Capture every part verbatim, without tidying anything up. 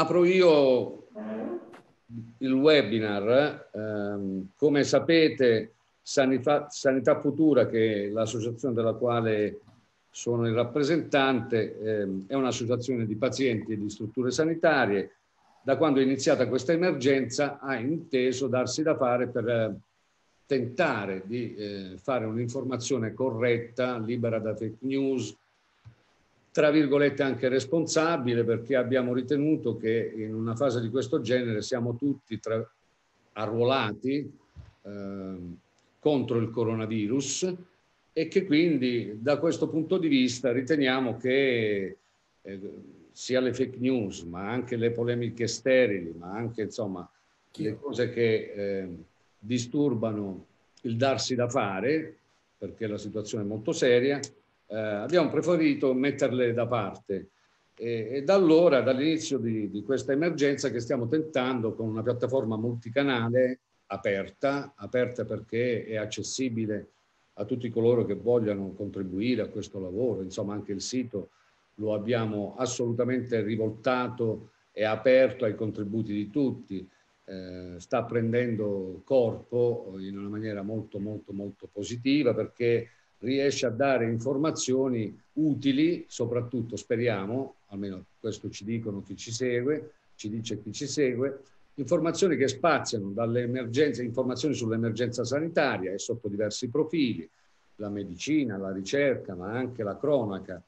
apro io il webinar. Eh, come sapete, Sanità, Sanità Futura, che è l'associazione della quale sono il rappresentante, eh, è un'associazione di pazienti e di strutture sanitarie. Da quando è iniziata questa emergenza ha inteso darsi da fare per eh, tentare di eh, fare un'informazione corretta, libera da fake news, tra virgolette anche responsabile, perché abbiamo ritenuto che in una fase di questo genere siamo tutti tra, arruolati eh, contro il coronavirus e che quindi da questo punto di vista riteniamo che eh, sia le fake news, ma anche le polemiche sterili, ma anche insomma le cose che eh, disturbano il darsi da fare, perché la situazione è molto seria, eh, abbiamo preferito metterle da parte. E, e da allora, dall'inizio di, di questa emergenza, che stiamo tentando con una piattaforma multicanale aperta, aperta perché è accessibile a tutti coloro che vogliano contribuire a questo lavoro. Insomma, anche il sito lo abbiamo assolutamente rivoltato e aperto ai contributi di tutti. Eh, sta prendendo corpo in una maniera molto molto molto positiva, perché riesce a dare informazioni utili, soprattutto speriamo, almeno questo ci dicono chi ci segue, ci dice chi ci segue, informazioni che spaziano dalle emergenze, informazioni sull'emergenza sanitaria e sotto diversi profili, la medicina, la ricerca, ma anche la cronaca,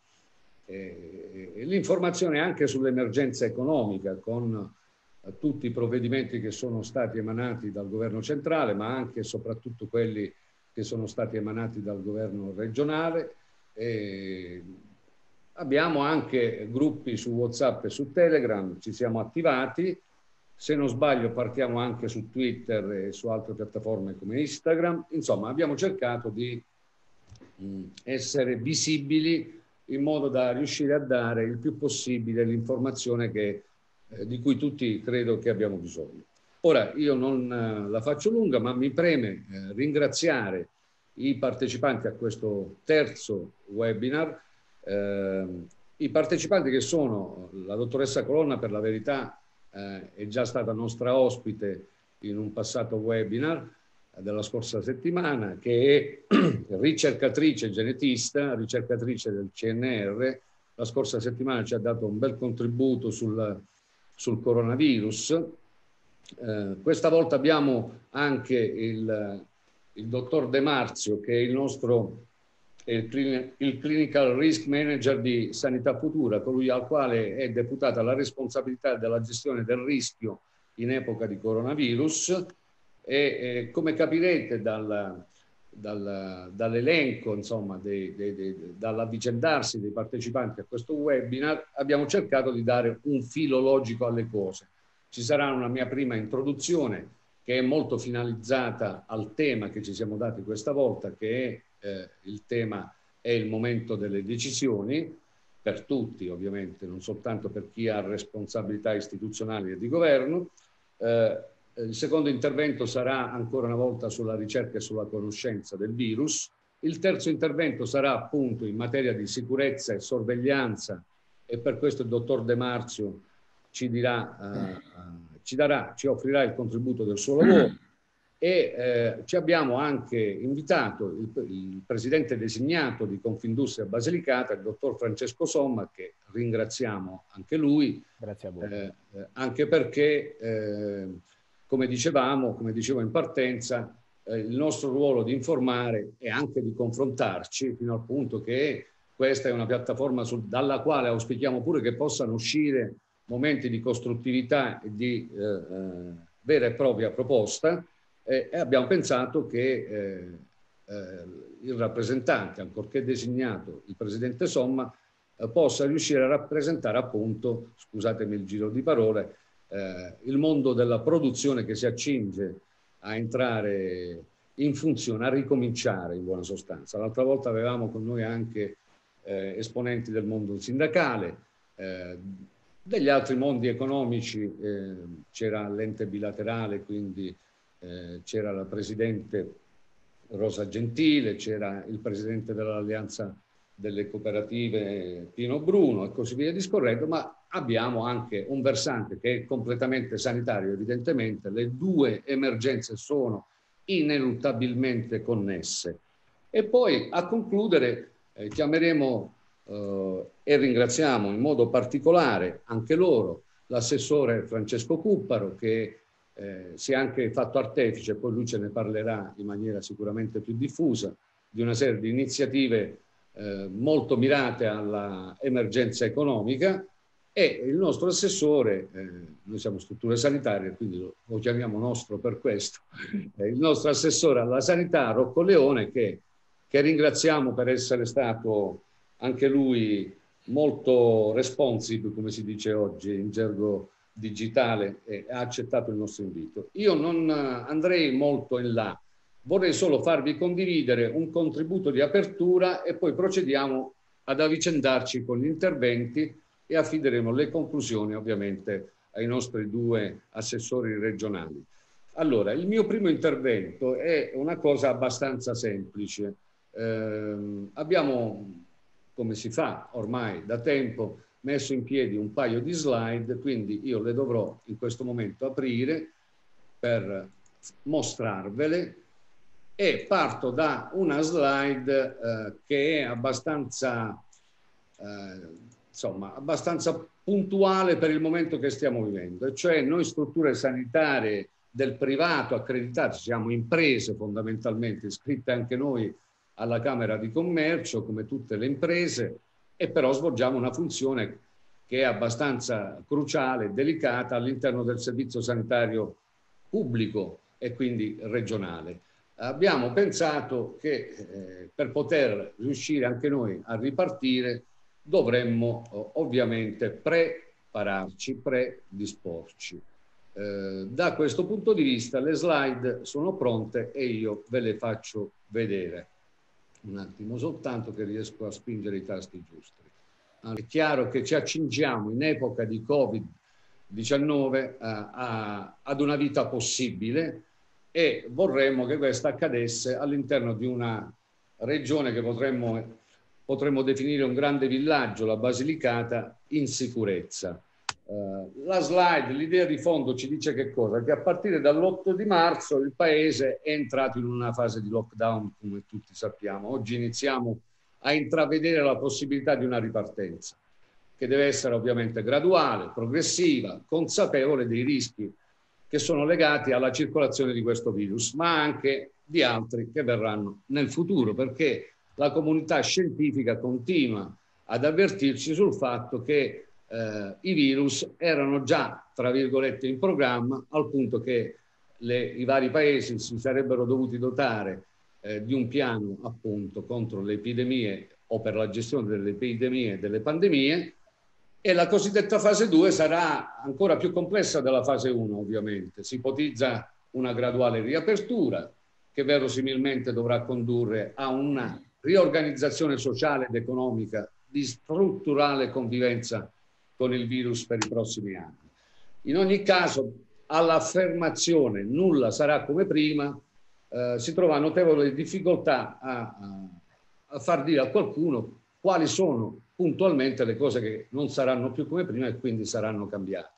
e, e l'informazione anche sull'emergenza economica, con tutti i provvedimenti che sono stati emanati dal governo centrale, ma anche e soprattutto quelli che sono stati emanati dal governo regionale. E abbiamo anche gruppi su WhatsApp e su Telegram, ci siamo attivati. Se non sbaglio partiamo anche su Twitter e su altre piattaforme come Instagram. Insomma, abbiamo cercato di mh, essere visibili in modo da riuscire a dare il più possibile l'informazione che di cui tutti credo che abbiamo bisogno. Ora, io non eh, la faccio lunga, ma mi preme eh, ringraziare i partecipanti a questo terzo webinar, eh, i partecipanti che sono la dottoressa Colonna, per la verità eh, è già stata nostra ospite in un passato webinar eh, della scorsa settimana, che è ricercatrice genetista, ricercatrice del C N R. La scorsa settimana ci ha dato un bel contributo sul sul coronavirus. Eh, questa volta abbiamo anche il, il dottor De Marzio, che è il nostro il, il Clinical Risk Manager di Sanità Futura, colui al quale è deputata la responsabilità della gestione del rischio in epoca di coronavirus. E eh, come capirete dal, dal, dall'elenco, insomma, dei, dei, dei, dall'avvicendarsi dei partecipanti a questo webinar, abbiamo cercato di dare un filo logico alle cose. Ci sarà una mia prima introduzione che è molto finalizzata al tema che ci siamo dati questa volta, che è eh, il tema è il momento delle decisioni, per tutti ovviamente, non soltanto per chi ha responsabilità istituzionali e di governo. Eh, Il secondo intervento sarà ancora una volta sulla ricerca e sulla conoscenza del virus. Il terzo intervento sarà appunto in materia di sicurezza e sorveglianza, e per questo il dottor De Marzio ci dirà, uh, ci darà, ci offrirà il contributo del suo lavoro. E eh, ci abbiamo anche invitato il, il presidente designato di Confindustria Basilicata, il dottor Francesco Somma, che ringraziamo anche lui. Grazie a voi. Eh, anche perché eh, come dicevamo, come dicevo in partenza, eh, il nostro ruolo di informare e anche di confrontarci, fino al punto che questa è una piattaforma su, dalla quale auspichiamo pure che possano uscire momenti di costruttività e di eh, eh, vera e propria proposta, eh, e abbiamo pensato che eh, eh, il rappresentante, ancorché designato il presidente Somma, eh, possa riuscire a rappresentare appunto, scusatemi il giro di parole, Eh, il mondo della produzione che si accinge a entrare in funzione, a ricominciare in buona sostanza. L'altra volta avevamo con noi anche eh, esponenti del mondo sindacale, eh, degli altri mondi economici, eh, c'era l'ente bilaterale, quindi eh, c'era la presidente Rosa Gentile, c'era il presidente dell'Alleanza delle Cooperative Pino Bruno e così via discorrendo, ma abbiamo anche un versante che è completamente sanitario, evidentemente. Le due emergenze sono ineluttabilmente connesse. E poi, a concludere, eh, chiameremo eh, e ringraziamo in modo particolare anche loro, l'assessore Francesco Cupparo, che eh, si è anche fatto artefice, poi lui ce ne parlerà in maniera sicuramente più diffusa, di una serie di iniziative eh, molto mirate all'emergenza economica, e il nostro assessore, eh, noi siamo strutture sanitarie, quindi lo, lo chiamiamo nostro per questo, eh, il nostro assessore alla sanità, Rocco Leone, che, che ringraziamo per essere stato anche lui molto responsive, come si dice oggi in gergo digitale, e ha accettato il nostro invito. Io non andrei molto in là, vorrei solo farvi condividere un contributo di apertura e poi procediamo ad avvicendarci con gli interventi e affideremo le conclusioni ovviamente ai nostri due assessori regionali. Allora, il mio primo intervento è una cosa abbastanza semplice. Eh, abbiamo, come si fa ormai da tempo, messo in piedi un paio di slide, quindi io le dovrò in questo momento aprire per mostrarvele, e parto da una slide eh, che è abbastanza, eh, insomma, abbastanza puntuale per il momento che stiamo vivendo, e cioè noi strutture sanitarie del privato accreditate, siamo imprese fondamentalmente, iscritte anche noi alla Camera di Commercio come tutte le imprese, e però svolgiamo una funzione che è abbastanza cruciale e delicata all'interno del servizio sanitario pubblico e quindi regionale. Abbiamo pensato che eh, per poter riuscire anche noi a ripartire dovremmo eh, ovviamente prepararci, predisporci. Eh, da questo punto di vista le slide sono pronte e io ve le faccio vedere. Un attimo soltanto che riesco a spingere i tasti giusti. Allora, è chiaro che ci accingiamo in epoca di Covid diciannove a, a, ad una vita possibile, e vorremmo che questo accadesse all'interno di una regione che potremmo, potremmo definire un grande villaggio, la Basilicata, in sicurezza. Uh, la slide, l'idea di fondo ci dice che cosa? Che a partire dall'otto di marzo il Paese è entrato in una fase di lockdown, come tutti sappiamo. Oggi iniziamo a intravedere la possibilità di una ripartenza, che deve essere ovviamente graduale, progressiva, consapevole dei rischi che sono legati alla circolazione di questo virus, ma anche di altri che verranno nel futuro, perché la comunità scientifica continua ad avvertirci sul fatto che eh, i virus erano già, tra virgolette, in programma, al punto che le, i vari paesi si sarebbero dovuti dotare eh, di un piano appunto contro le epidemie o per la gestione delle epidemie e delle pandemie. E la cosiddetta fase due sarà ancora più complessa della fase uno, ovviamente. Si ipotizza una graduale riapertura che verosimilmente dovrà condurre a una riorganizzazione sociale ed economica di strutturale convivenza con il virus per i prossimi anni. In ogni caso, all'affermazione nulla sarà come prima, eh, si trova notevole difficoltà a, a, a far dire a qualcuno quali sono puntualmente le cose che non saranno più come prima e quindi saranno cambiate.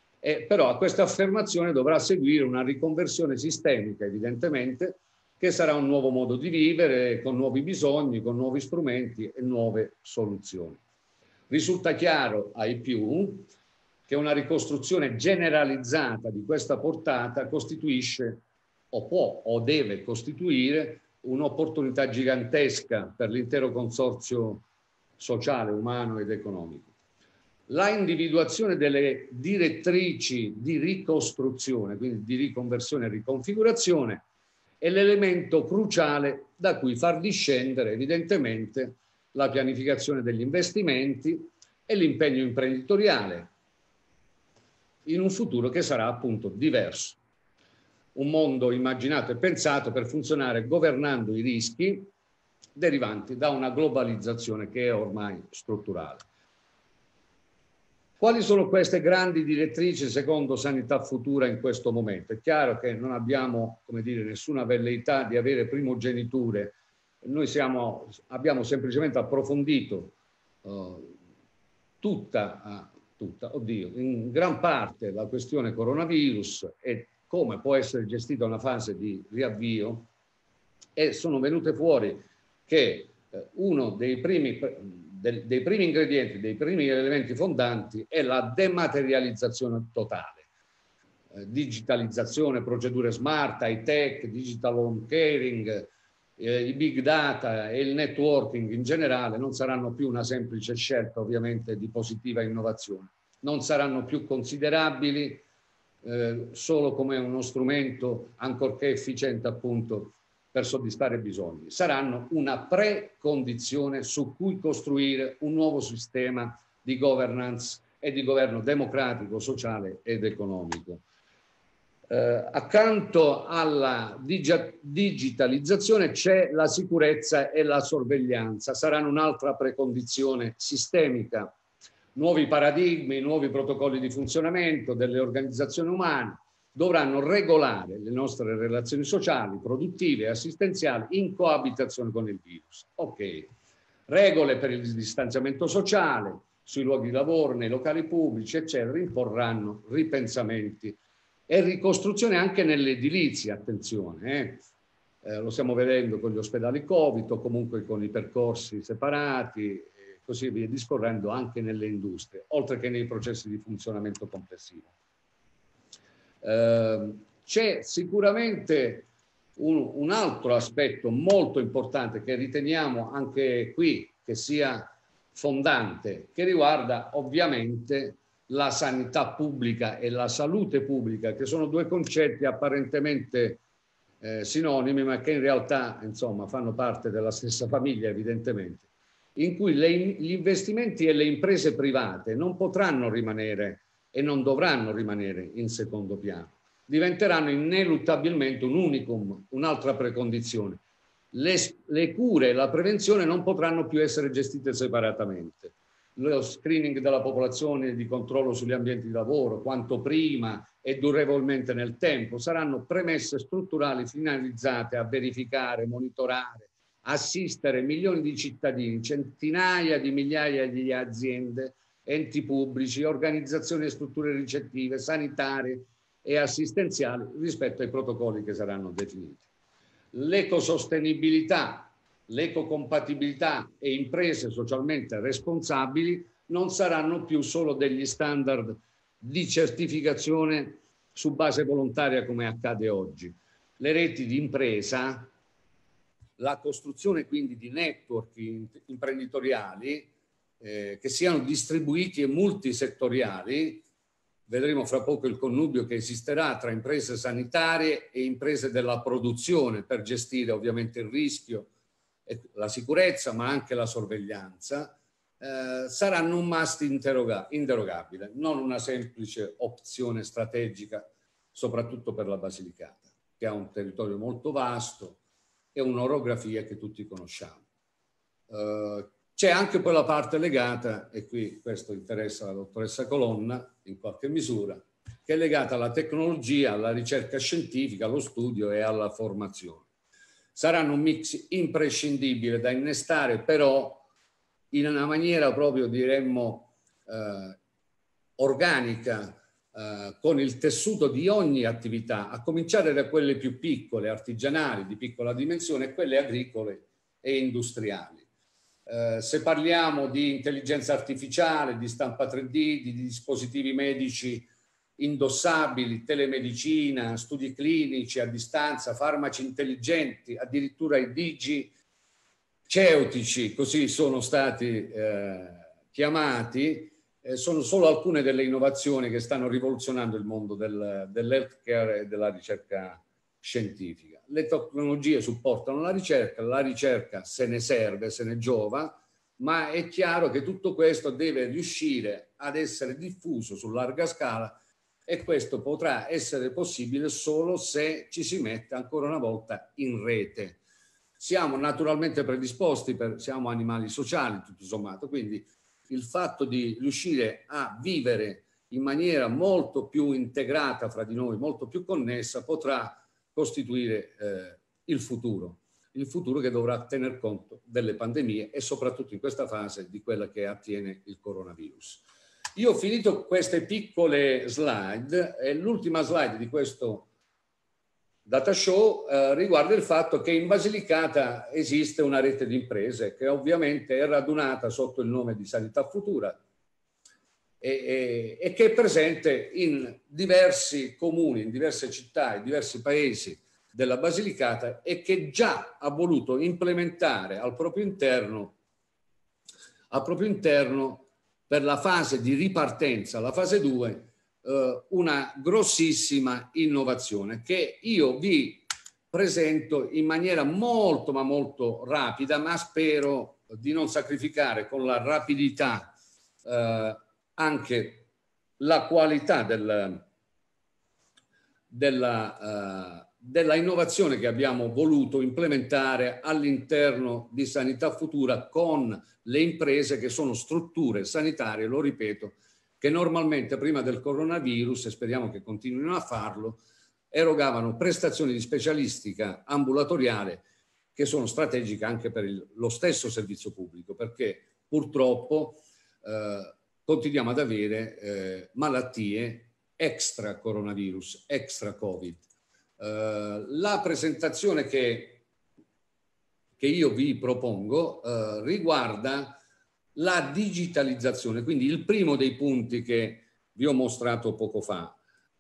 E però a questa affermazione dovrà seguire una riconversione sistemica, evidentemente, che sarà un nuovo modo di vivere, con nuovi bisogni, con nuovi strumenti e nuove soluzioni. Risulta chiaro ai più che una ricostruzione generalizzata di questa portata costituisce, o può o deve costituire, un'opportunità gigantesca per l'intero consorzio sociale, umano ed economico. La individuazione delle direttrici di ricostruzione, quindi di riconversione e riconfigurazione, è l'elemento cruciale da cui far discendere evidentemente la pianificazione degli investimenti e l'impegno imprenditoriale in un futuro che sarà appunto diverso. Un mondo immaginato e pensato per funzionare governando i rischi derivanti da una globalizzazione che è ormai strutturale. Quali sono queste grandi direttrici secondo Sanità Futura in questo momento? È chiaro che non abbiamo, come dire, nessuna velleità di avere primogeniture. Noi siamo, abbiamo semplicemente approfondito uh, tutta uh, tutta, oddio, in gran parte la questione coronavirus e come può essere gestita una fase di riavvio, e sono venute fuori che eh, uno dei primi, de, dei primi ingredienti, dei primi elementi fondanti è la dematerializzazione totale. Eh, digitalizzazione, procedure smart, high tech, digital home caring, eh, i big data e il networking in generale non saranno più una semplice scelta ovviamente di positiva innovazione, non saranno più considerabili eh, solo come uno strumento ancorché efficiente appunto per soddisfare i bisogni, saranno una precondizione su cui costruire un nuovo sistema di governance e di governo democratico, sociale ed economico. Eh, accanto alla dig- digitalizzazione c'è la sicurezza e la sorveglianza, saranno un'altra precondizione sistemica. Nuovi paradigmi, nuovi protocolli di funzionamento delle organizzazioni umane dovranno regolare le nostre relazioni sociali, produttive e assistenziali in coabitazione con il virus. Ok, regole per il distanziamento sociale, sui luoghi di lavoro, nei locali pubblici, eccetera, imporranno ripensamenti e ricostruzione anche nell'edilizia, attenzione, eh. Eh, lo stiamo vedendo con gli ospedali Covid o comunque con i percorsi separati, e così via discorrendo anche nelle industrie, oltre che nei processi di funzionamento complessivo. Eh, c'è sicuramente un, un altro aspetto molto importante che riteniamo anche qui che sia fondante, che riguarda ovviamente la sanità pubblica e la salute pubblica, che sono due concetti apparentemente eh, sinonimi, ma che in realtà insomma fanno parte della stessa famiglia evidentemente, in cui le, gli investimenti e le imprese private non potranno rimanere e non dovranno rimanere in secondo piano, diventeranno ineluttabilmente un unicum, un'altra precondizione. Le, le cure e la prevenzione non potranno più essere gestite separatamente. Lo screening della popolazione, di controllo sugli ambienti di lavoro, quanto prima e durevolmente nel tempo, saranno premesse strutturali finalizzate a verificare, monitorare, assistere milioni di cittadini, centinaia di migliaia di aziende, enti pubblici, organizzazioni e strutture ricettive, sanitarie e assistenziali rispetto ai protocolli che saranno definiti. L'ecosostenibilità, l'ecocompatibilità e imprese socialmente responsabili non saranno più solo degli standard di certificazione su base volontaria come accade oggi. Le reti di impresa, la costruzione quindi di network imprenditoriali eh, che siano distribuiti e multisettoriali, vedremo fra poco il connubio che esisterà tra imprese sanitarie e imprese della produzione per gestire ovviamente il rischio, la sicurezza ma anche la sorveglianza, eh, saranno un must inderogabile, non una semplice opzione strategica, soprattutto per la Basilicata, che ha un territorio molto vasto e un'orografia che tutti conosciamo. Uh, c'è anche poi la parte legata, e qui questo interessa la dottoressa Colonna in qualche misura, che è legata alla tecnologia, alla ricerca scientifica, allo studio e alla formazione. Saranno un mix imprescindibile da innestare però in una maniera proprio diremmo eh, organica, eh, con il tessuto di ogni attività, a cominciare da quelle più piccole, artigianali, di piccola dimensione, e quelle agricole e industriali. Eh, se parliamo di intelligenza artificiale, di stampa tre D, di dispositivi medici indossabili, telemedicina, studi clinici a distanza, farmaci intelligenti, addirittura i digiceutici, così sono stati eh, chiamati, eh, sono solo alcune delle innovazioni che stanno rivoluzionando il mondo del, dell'healthcare e della ricerca scientifica. Le tecnologie supportano la ricerca, la ricerca se ne serve, se ne giova, ma è chiaro che tutto questo deve riuscire ad essere diffuso su larga scala, e questo potrà essere possibile solo se ci si mette ancora una volta in rete. Siamo naturalmente predisposti, per, siamo animali sociali tutto sommato, quindi il fatto di riuscire a vivere in maniera molto più integrata fra di noi, molto più connessa, potrà costituire eh, il futuro, il futuro che dovrà tener conto delle pandemie e soprattutto in questa fase di quella che attiene il coronavirus. Io ho finito queste piccole slide e l'ultima slide di questo data show eh, riguarda il fatto che in Basilicata esiste una rete di imprese che ovviamente è radunata sotto il nome di Sanità Futura e, e, e che è presente in diversi comuni, in diverse città, in diversi paesi della Basilicata e che già ha voluto implementare al proprio interno, al proprio interno per la fase di ripartenza, la fase due, eh, una grossissima innovazione che io vi presento in maniera molto ma molto rapida, ma spero di non sacrificare con la rapidità eh, anche la qualità del, della, uh, della innovazione che abbiamo voluto implementare all'interno di Sanità Futura con le imprese che sono strutture sanitarie, lo ripeto, che normalmente prima del coronavirus, e speriamo che continuino a farlo, erogavano prestazioni di specialistica ambulatoriale che sono strategiche anche per il, lo stesso servizio pubblico, perché purtroppo eh, continuiamo ad avere eh, malattie extra coronavirus, extra Covid. Eh, la presentazione che, che io vi propongo eh, riguarda la digitalizzazione, quindi il primo dei punti che vi ho mostrato poco fa.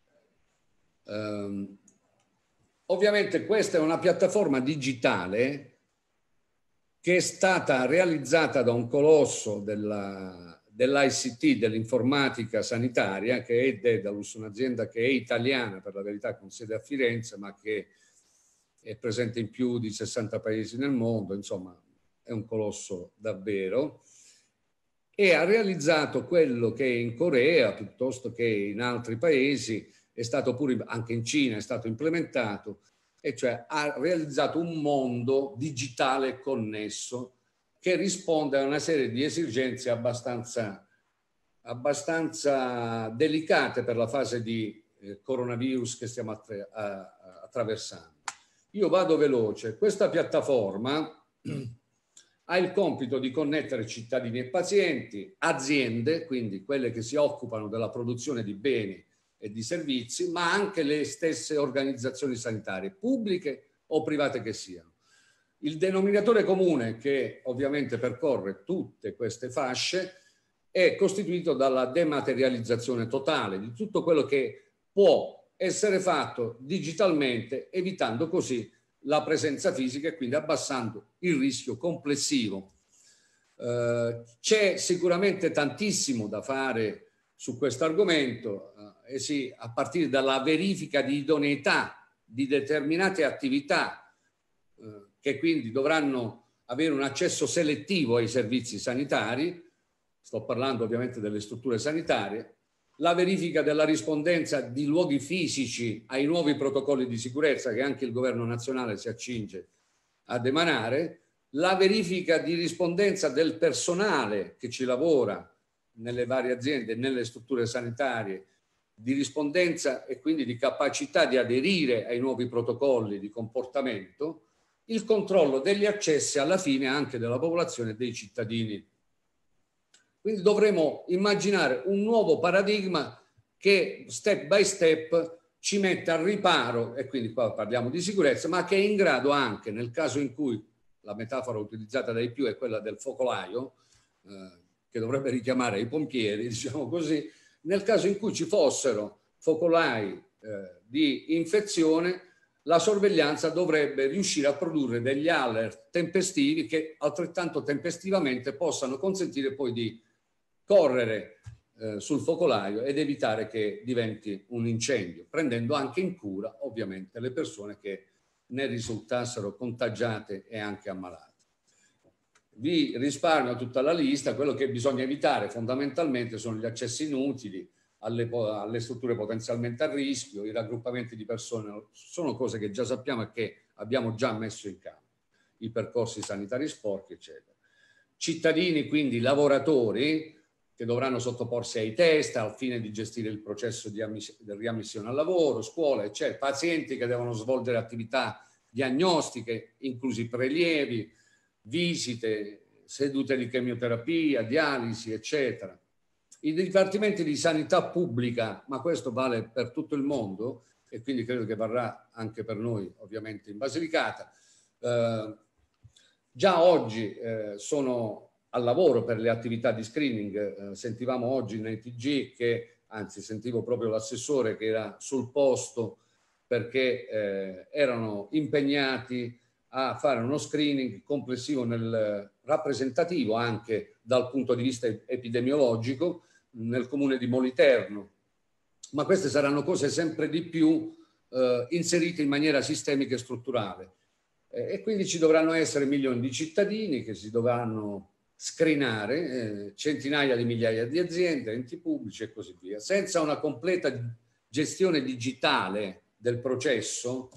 Eh, ovviamente questa è una piattaforma digitale che è stata realizzata da un colosso della, dell'I C T, dell'informatica sanitaria, che è Dedalus, un'azienda che è italiana per la verità, con sede a Firenze, ma che è presente in più di sessanta paesi nel mondo, insomma è un colosso davvero, e ha realizzato quello che in Corea, piuttosto che in altri paesi, è stato pure, anche in Cina è stato implementato, e cioè ha realizzato un mondo digitale connesso che risponde a una serie di esigenze abbastanza, abbastanza delicate per la fase di eh, coronavirus che stiamo attra a, attraversando. Io vado veloce. Questa piattaforma ha il compito di connettere cittadini e pazienti, aziende, quindi quelle che si occupano della produzione di beni e di servizi, ma anche le stesse organizzazioni sanitarie, pubbliche o private che siano. Il denominatore comune, che ovviamente percorre tutte queste fasce, è costituito dalla dematerializzazione totale di tutto quello che può essere fatto digitalmente, evitando così la presenza fisica e quindi abbassando il rischio complessivo. Eh, c'è sicuramente tantissimo da fare su questo argomento, eh, eh sì, a partire dalla verifica di idoneità di determinate attività eh, che quindi dovranno avere un accesso selettivo ai servizi sanitari, sto parlando ovviamente delle strutture sanitarie, la verifica della rispondenza di luoghi fisici ai nuovi protocolli di sicurezza che anche il governo nazionale si accinge ad emanare, la verifica di rispondenza del personale che ci lavora nelle varie aziende, nelle strutture sanitarie, di rispondenza e quindi di capacità di aderire ai nuovi protocolli di comportamento, il controllo degli accessi alla fine anche della popolazione e dei cittadini. Quindi dovremo immaginare un nuovo paradigma che step by step ci metta al riparo, e quindi qua parliamo di sicurezza, ma che è in grado anche, nel caso in cui la metafora utilizzata dai più è quella del focolaio, eh, che dovrebbe richiamare i pompieri, diciamo così, nel caso in cui ci fossero focolai eh, di infezione, la sorveglianza dovrebbe riuscire a produrre degli alert tempestivi che altrettanto tempestivamente possano consentire poi di correre eh, sul focolaio ed evitare che diventi un incendio, prendendo anche in cura ovviamente le persone che ne risultassero contagiate e anche ammalate. Vi risparmio tutta la lista. Quello che bisogna evitare fondamentalmente sono gli accessi inutili alle, alle strutture potenzialmente a rischio, i raggruppamenti di persone, sono cose che già sappiamo e che abbiamo già messo in campo, i percorsi sanitari sporchi, eccetera. Cittadini, quindi lavoratori, che dovranno sottoporsi ai test al fine di gestire il processo di, di riammissione al lavoro, scuola, eccetera. Pazienti che devono svolgere attività diagnostiche, inclusi prelievi, visite, sedute di chemioterapia, dialisi, eccetera. i dipartimenti di sanità pubblica, ma questo vale per tutto il mondo e quindi credo che varrà anche per noi ovviamente in Basilicata, eh, già oggi eh, sono al lavoro per le attività di screening. Eh, sentivamo oggi nei T G che, anzi sentivo proprio l'assessore che era sul posto perché eh, erano impegnati a fare uno screening complessivo nel rappresentativo anche dal punto di vista epidemiologico nel comune di Moliterno, ma queste saranno cose sempre di più eh, inserite in maniera sistemica e strutturale eh, e quindi ci dovranno essere milioni di cittadini che si dovranno screenare, eh, centinaia di migliaia di aziende, enti pubblici e così via. Senza una completa gestione digitale del processo,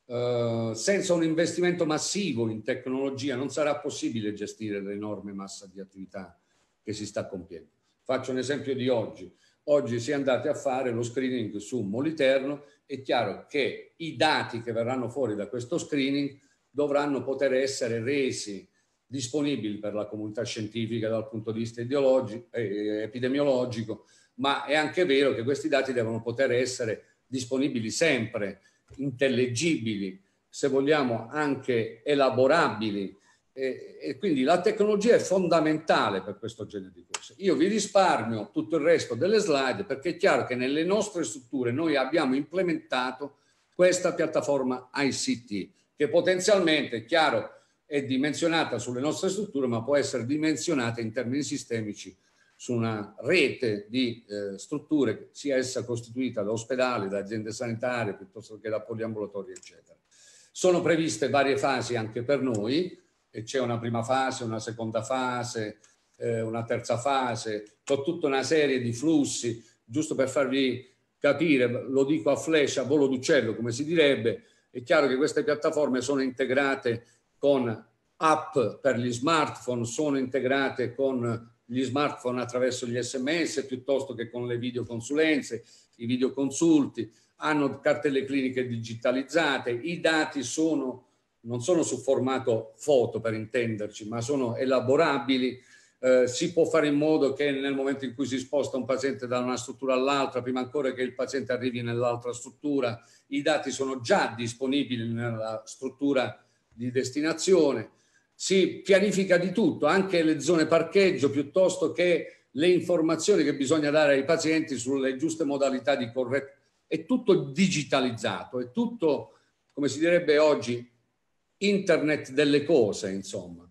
Uh, senza un investimento massivo in tecnologia non sarà possibile gestire l'enorme massa di attività che si sta compiendo. Faccio un esempio di oggi. Oggi si è andati a fare lo screening su Moliterno, è chiaro che i dati che verranno fuori da questo screening dovranno poter essere resi disponibili per la comunità scientifica dal punto di vista ideologico, eh, epidemiologico, ma è anche vero che questi dati devono poter essere disponibili sempre, intellegibili, se vogliamo anche elaborabili e, e quindi la tecnologia è fondamentale per questo genere di cose. Io vi risparmio tutto il resto delle slide perché è chiaro che nelle nostre strutture noi abbiamo implementato questa piattaforma I C T che potenzialmente, è chiaro, è dimensionata sulle nostre strutture ma può essere dimensionata in termini sistemici su una rete di eh, strutture, sia essa costituita da ospedali, da aziende sanitarie, piuttosto che da poliambulatori, eccetera. Sono previste varie fasi anche per noi, e c'è una prima fase, una seconda fase, eh, una terza fase, con tutta una serie di flussi, giusto per farvi capire, lo dico a flash, a volo d'uccello, come si direbbe, è chiaro che queste piattaforme sono integrate con app per gli smartphone, sono integrate con gli smartphone attraverso gli sms piuttosto che con le videoconsulenze, i videoconsulti, hanno cartelle cliniche digitalizzate, i dati sono, non sono su formato foto per intenderci, ma sono elaborabili, eh, si può fare in modo che nel momento in cui si sposta un paziente da una struttura all'altra, prima ancora che il paziente arrivi nell'altra struttura, i dati sono già disponibili nella struttura di destinazione. Si pianifica di tutto, anche le zone parcheggio, piuttosto che le informazioni che bisogna dare ai pazienti sulle giuste modalità di corretto. È tutto digitalizzato, è tutto, come si direbbe oggi, internet delle cose, insomma.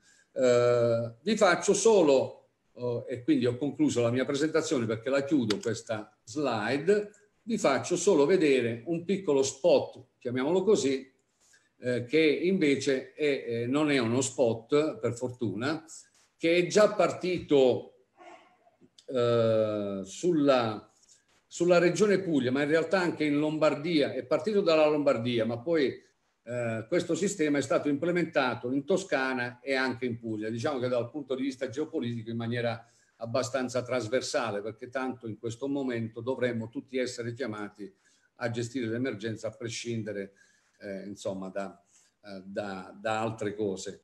Eh, vi faccio solo, eh, e quindi ho concluso la mia presentazione perché la chiudo questa slide, vi faccio solo vedere un piccolo spot, chiamiamolo così, Eh, che invece è, eh, non è uno spot, per fortuna, che è già partito eh, sulla, sulla regione Puglia, ma in realtà anche in Lombardia, è partito dalla Lombardia, ma poi eh, questo sistema è stato implementato in Toscana e anche in Puglia, diciamo che dal punto di vista geopolitico in maniera abbastanza trasversale, perché tanto in questo momento dovremmo tutti essere chiamati a gestire l'emergenza a prescindere Eh, insomma da, eh, da, da altre cose.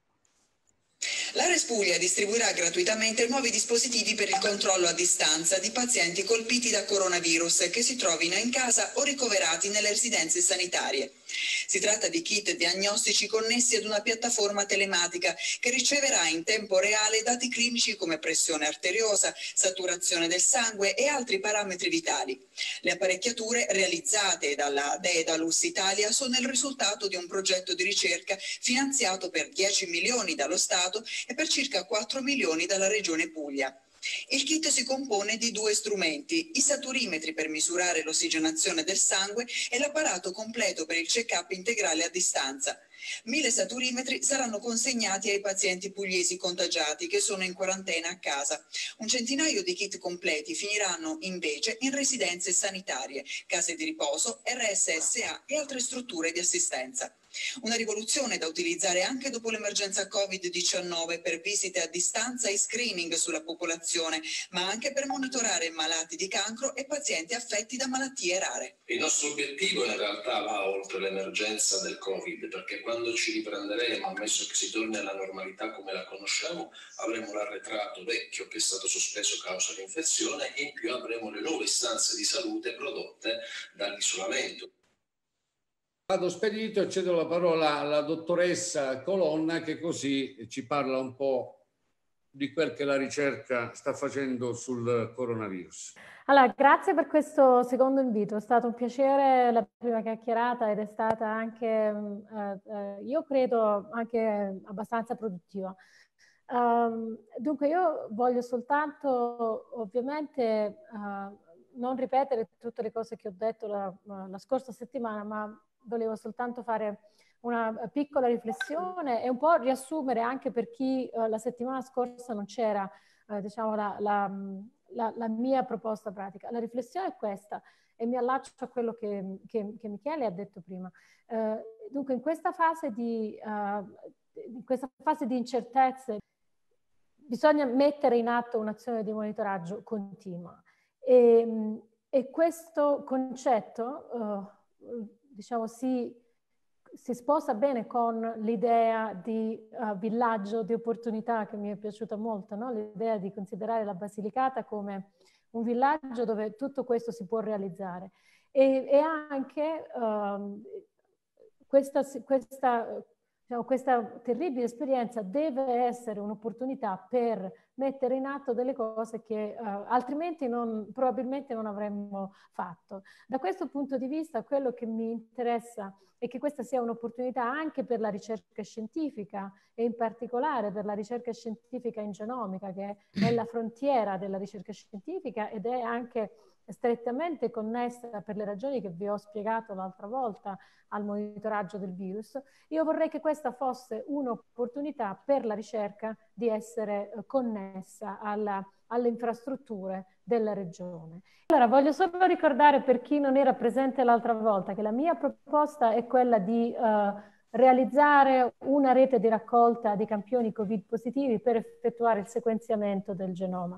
L'Ares Puglia distribuirà gratuitamente nuovi dispositivi per il controllo a distanza di pazienti colpiti da coronavirus che si trovino in casa o ricoverati nelle residenze sanitarie. Si tratta di kit diagnostici connessi ad una piattaforma telematica che riceverà in tempo reale dati clinici come pressione arteriosa, saturazione del sangue e altri parametri vitali. Le apparecchiature realizzate dalla Dedalus Italia sono il risultato di un progetto di ricerca finanziato per dieci milioni dallo Stato e per circa quattro milioni dalla Regione Puglia. Il kit si compone di due strumenti, i saturimetri per misurare l'ossigenazione del sangue e l'apparato completo per il check-up integrale a distanza. Mille saturimetri saranno consegnati ai pazienti pugliesi contagiati che sono in quarantena a casa. Un centinaio di kit completi finiranno invece in residenze sanitarie, case di riposo, R S S A e altre strutture di assistenza. Una rivoluzione da utilizzare anche dopo l'emergenza Covid diciannove per visite a distanza e screening sulla popolazione, ma anche per monitorare malati di cancro e pazienti affetti da malattie rare. Il nostro obiettivo in realtà va oltre l'emergenza del Covid, perché quando ci riprenderemo, ammesso che si torni alla normalità come la conosciamo, avremo l'arretrato vecchio che è stato sospeso a causa dell'infezione e in più avremo le nuove istanze di salute prodotte dall'isolamento. Vado spedito e cedo la parola alla dottoressa Colonna, che così ci parla un po' di quel che la ricerca sta facendo sul coronavirus. Allora, grazie per questo secondo invito, è stato un piacere la prima chiacchierata ed è stata anche, eh, eh, io credo, anche abbastanza produttiva. Um, dunque io voglio soltanto ovviamente uh, non ripetere tutte le cose che ho detto la, la scorsa settimana, ma volevo soltanto fare una piccola riflessione e un po' riassumere anche per chi uh, la settimana scorsa non c'era, uh, diciamo, la, la, la, la mia proposta pratica. La riflessione è questa e mi allaccio a quello che, che, che Michele ha detto prima. Uh, dunque in questa fase di, uh, in questa fase di incertezze bisogna mettere in atto un'azione di monitoraggio continua e, e questo concetto uh, diciamo si, si sposa bene con l'idea di uh, villaggio di opportunità che mi è piaciuta molto, no? L'idea di considerare la Basilicata come un villaggio dove tutto questo si può realizzare e, e anche uh, questa, questa Diciamo, questa terribile esperienza deve essere un'opportunità per mettere in atto delle cose che uh, altrimenti non, probabilmente non avremmo fatto. Da questo punto di vista quello che mi interessa è che questa sia un'opportunità anche per la ricerca scientifica e in particolare per la ricerca scientifica in genomica, che è la frontiera della ricerca scientifica ed è anche strettamente connessa per le ragioni che vi ho spiegato l'altra volta al monitoraggio del virus. Io vorrei che questa fosse un'opportunità per la ricerca di essere eh, connessa alla, alle infrastrutture della regione. Allora voglio solo ricordare per chi non era presente l'altra volta che la mia proposta è quella di eh, realizzare una rete di raccolta di campioni Covid positivi per effettuare il sequenziamento del genoma.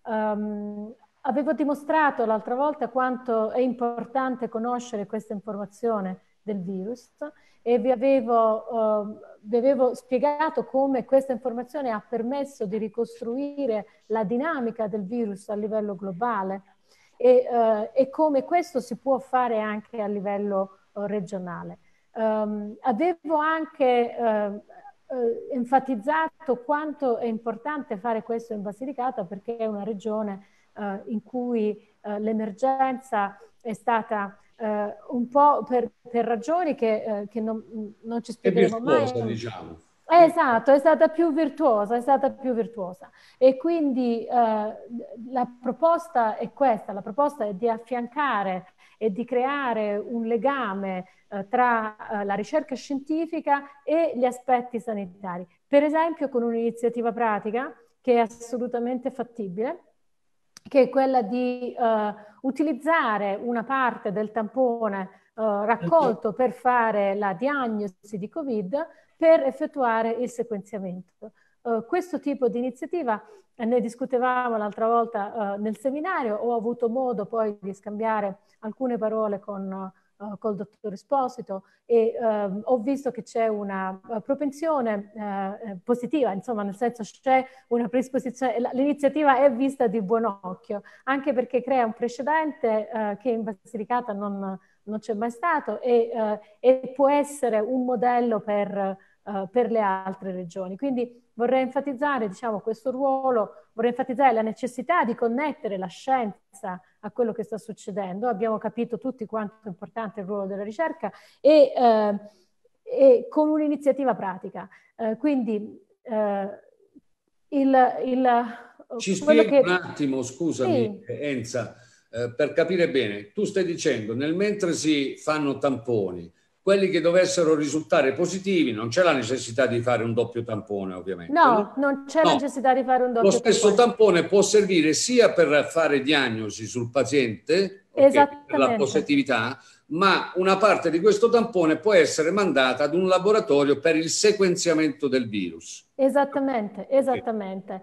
Um, Avevo dimostrato l'altra volta quanto è importante conoscere questa informazione del virus e vi avevo, uh, vi avevo spiegato come questa informazione ha permesso di ricostruire la dinamica del virus a livello globale e, uh, e come questo si può fare anche a livello uh, regionale. Um, avevo anche uh, uh, enfatizzato quanto è importante fare questo in Basilicata perché è una regione Uh, in cui uh, l'emergenza è stata uh, un po' per, per ragioni che, uh, che non, non ci spiegheremo virtuosa, mai. Diciamo. Eh, esatto, è stata più virtuosa, è stata più virtuosa. E quindi uh, la proposta è questa, la proposta è di affiancare e di creare un legame uh, tra uh, la ricerca scientifica e gli aspetti sanitari. Per esempio con un'iniziativa pratica che è assolutamente fattibile, che è quella di uh, utilizzare una parte del tampone uh, raccolto per fare la diagnosi di Covid per effettuare il sequenziamento. Uh, questo tipo di iniziativa eh, ne discutevamo l'altra volta uh, nel seminario, ho avuto modo poi di scambiare alcune parole con uh, Uh, col dottor Esposito e uh, ho visto che c'è una uh, propensione uh, positiva, insomma nel senso c'è una predisposizione, l'iniziativa è vista di buon occhio, anche perché crea un precedente uh, che in Basilicata non, non c'è mai stato e, uh, e può essere un modello per, uh, per le altre regioni. Quindi vorrei enfatizzare, diciamo, questo ruolo, vorrei enfatizzare la necessità di connettere la scienza a quello che sta succedendo. Abbiamo capito tutti quanto è importante il ruolo della ricerca e, eh, e con un'iniziativa pratica. Eh, quindi eh, il, il ci spieghi che... un attimo, scusami, sì. Enza, eh, per capire bene, tu stai dicendo nel mentre si fanno tamponi, quelli che dovessero risultare positivi, non c'è la necessità di fare un doppio tampone, ovviamente. No, no? non c'è no. necessità di fare un doppio tampone. Lo stesso tampone. tampone può servire sia per fare diagnosi sul paziente okay, per la positività, ma una parte di questo tampone può essere mandata ad un laboratorio per il sequenziamento del virus. Esattamente, esattamente.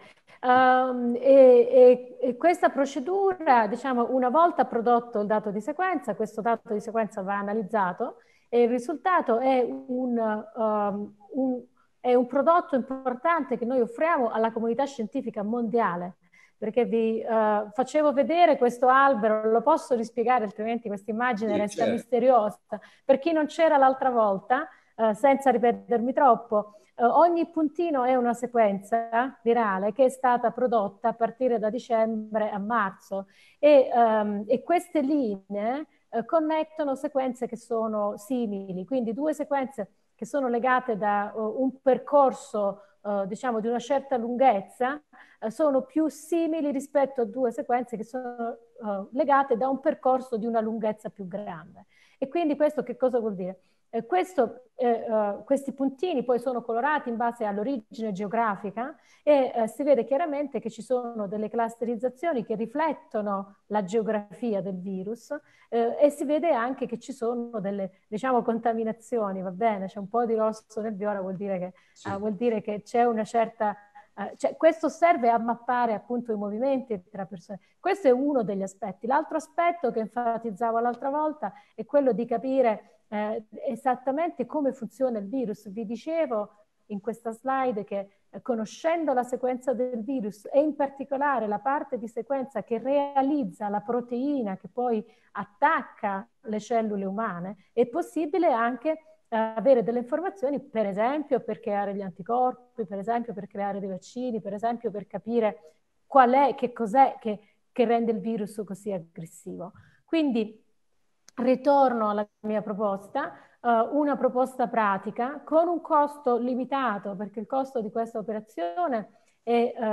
Um, e, e, e questa procedura, diciamo, una volta prodotto il dato di sequenza, questo dato di sequenza va analizzato e il risultato è un, um, un, è un prodotto importante che noi offriamo alla comunità scientifica mondiale. Perché vi uh, facevo vedere questo albero, lo posso rispiegare, altrimenti questa immagine sì, resta certo. misteriosa. Per chi non c'era l'altra volta, uh, senza ripetermi troppo, uh, ogni puntino è una sequenza virale che è stata prodotta a partire da dicembre a marzo e, um, e queste linee uh, connettono sequenze che sono simili, quindi due sequenze che sono legate da uh, un percorso Uh, diciamo di una certa lunghezza, uh, sono più simili rispetto a due sequenze che sono uh, legate da un percorso di una lunghezza più grande. E quindi questo che cosa vuol dire? Eh, questo, eh, uh, questi puntini poi sono colorati in base all'origine geografica e eh, si vede chiaramente che ci sono delle clusterizzazioni che riflettono la geografia del virus eh, e si vede anche che ci sono delle, diciamo, contaminazioni, va bene? C'è un po' di rosso nel viola, vuol dire che, sì. uh, vuol dire che c'è una certa... Uh, cioè, questo serve a mappare appunto i movimenti tra persone. Questo è uno degli aspetti. L'altro aspetto che enfatizzavo l'altra volta è quello di capire Eh, esattamente come funziona il virus. Vi dicevo in questa slide che eh, conoscendo la sequenza del virus e in particolare la parte di sequenza che realizza la proteina che poi attacca le cellule umane, è possibile anche eh, avere delle informazioni, per esempio per creare gli anticorpi, per esempio per creare dei vaccini, per esempio per capire qual è, che cos'è che, che rende il virus così aggressivo. Quindi ritorno alla mia proposta, uh, una proposta pratica con un costo limitato, perché il costo di questa operazione è uh,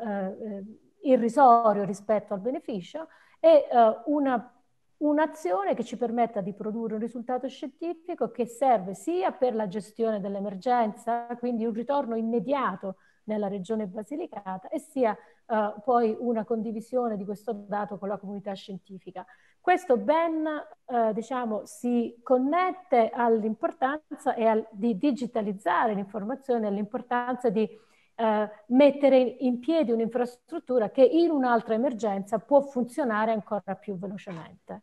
uh, irrisorio rispetto al beneficio, e uh, una, un'azione che ci permetta di produrre un risultato scientifico che serve sia per la gestione dell'emergenza, quindi un ritorno immediato nella regione Basilicata, e sia uh, poi una condivisione di questo dato con la comunità scientifica. Questo ben eh, diciamo, si connette all'importanza e al, di digitalizzare l'informazione, all'importanza di eh, mettere in piedi un'infrastruttura che in un'altra emergenza può funzionare ancora più velocemente.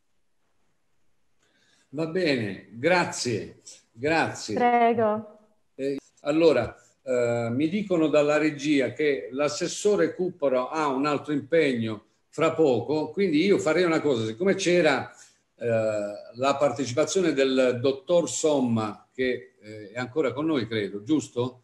Va bene, grazie, grazie. Prego. Eh, allora, eh, mi dicono dalla regia che l'assessore Cupparo ha un altro impegno fra poco, quindi io farei una cosa, siccome c'era eh, la partecipazione del dottor Somma, che eh, è ancora con noi, credo, giusto?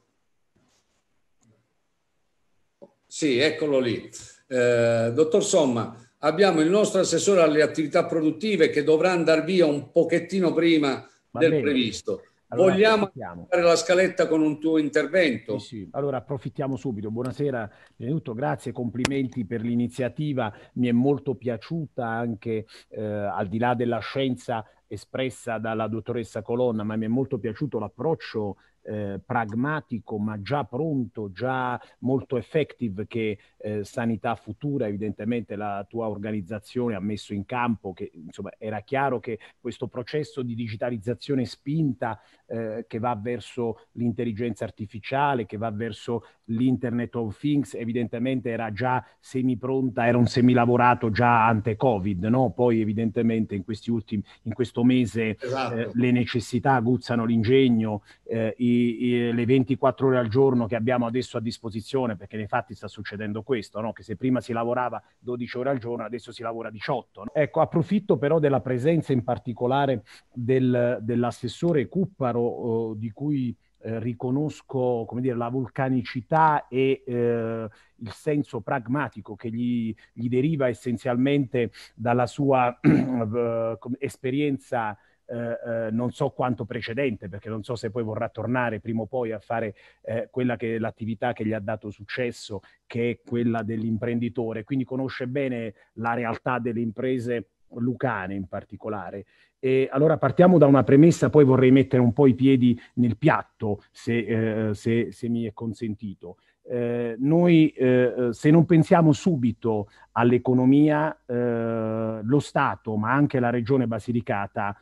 Sì, eccolo lì. Eh, dottor Somma, abbiamo il nostro assessore alle attività produttive che dovrà andare via un pochettino prima Va del bene. previsto. Allora, vogliamo fare la scaletta con un tuo intervento? Sì, sì. Allora approfittiamo subito. Buonasera, innanzitutto grazie, complimenti per l'iniziativa. Mi è molto piaciuta anche eh, al di là della scienza espressa dalla dottoressa Colonna, ma mi è molto piaciuto l'approccio eh, pragmatico, ma già pronto, già molto effective che eh, Sanità Futura, evidentemente la tua organizzazione, ha messo in campo, che insomma era chiaro che questo processo di digitalizzazione spinta eh, che va verso l'intelligenza artificiale, che va verso l'Internet of Things, evidentemente era già semipronta, era un semilavorato già ante Covid, no? Poi evidentemente in questi ultimi, in questo mese esatto. eh, le necessità aguzzano l'ingegno, eh, i, i, le ventiquattro ore al giorno che abbiamo adesso a disposizione, perché nei fatti sta succedendo questo, no? Che se prima si lavorava dodici ore al giorno, adesso si lavora diciotto. No? Ecco, approfitto però della presenza in particolare del, dell'assessore Cupparo, oh, di cui Eh, riconosco, come dire, la vulcanicità e eh, il senso pragmatico che gli, gli deriva essenzialmente dalla sua eh, esperienza eh, eh, non so quanto precedente, perché non so se poi vorrà tornare prima o poi a fare eh, quella che è l'attività che gli ha dato successo, che è quella dell'imprenditore, quindi conosce bene la realtà delle imprese lucane in particolare. E allora partiamo da una premessa, poi vorrei mettere un po' i piedi nel piatto, se, eh, se, se mi è consentito. Eh, noi eh, se non pensiamo subito all'economia, eh, lo Stato, ma anche la Regione Basilicata,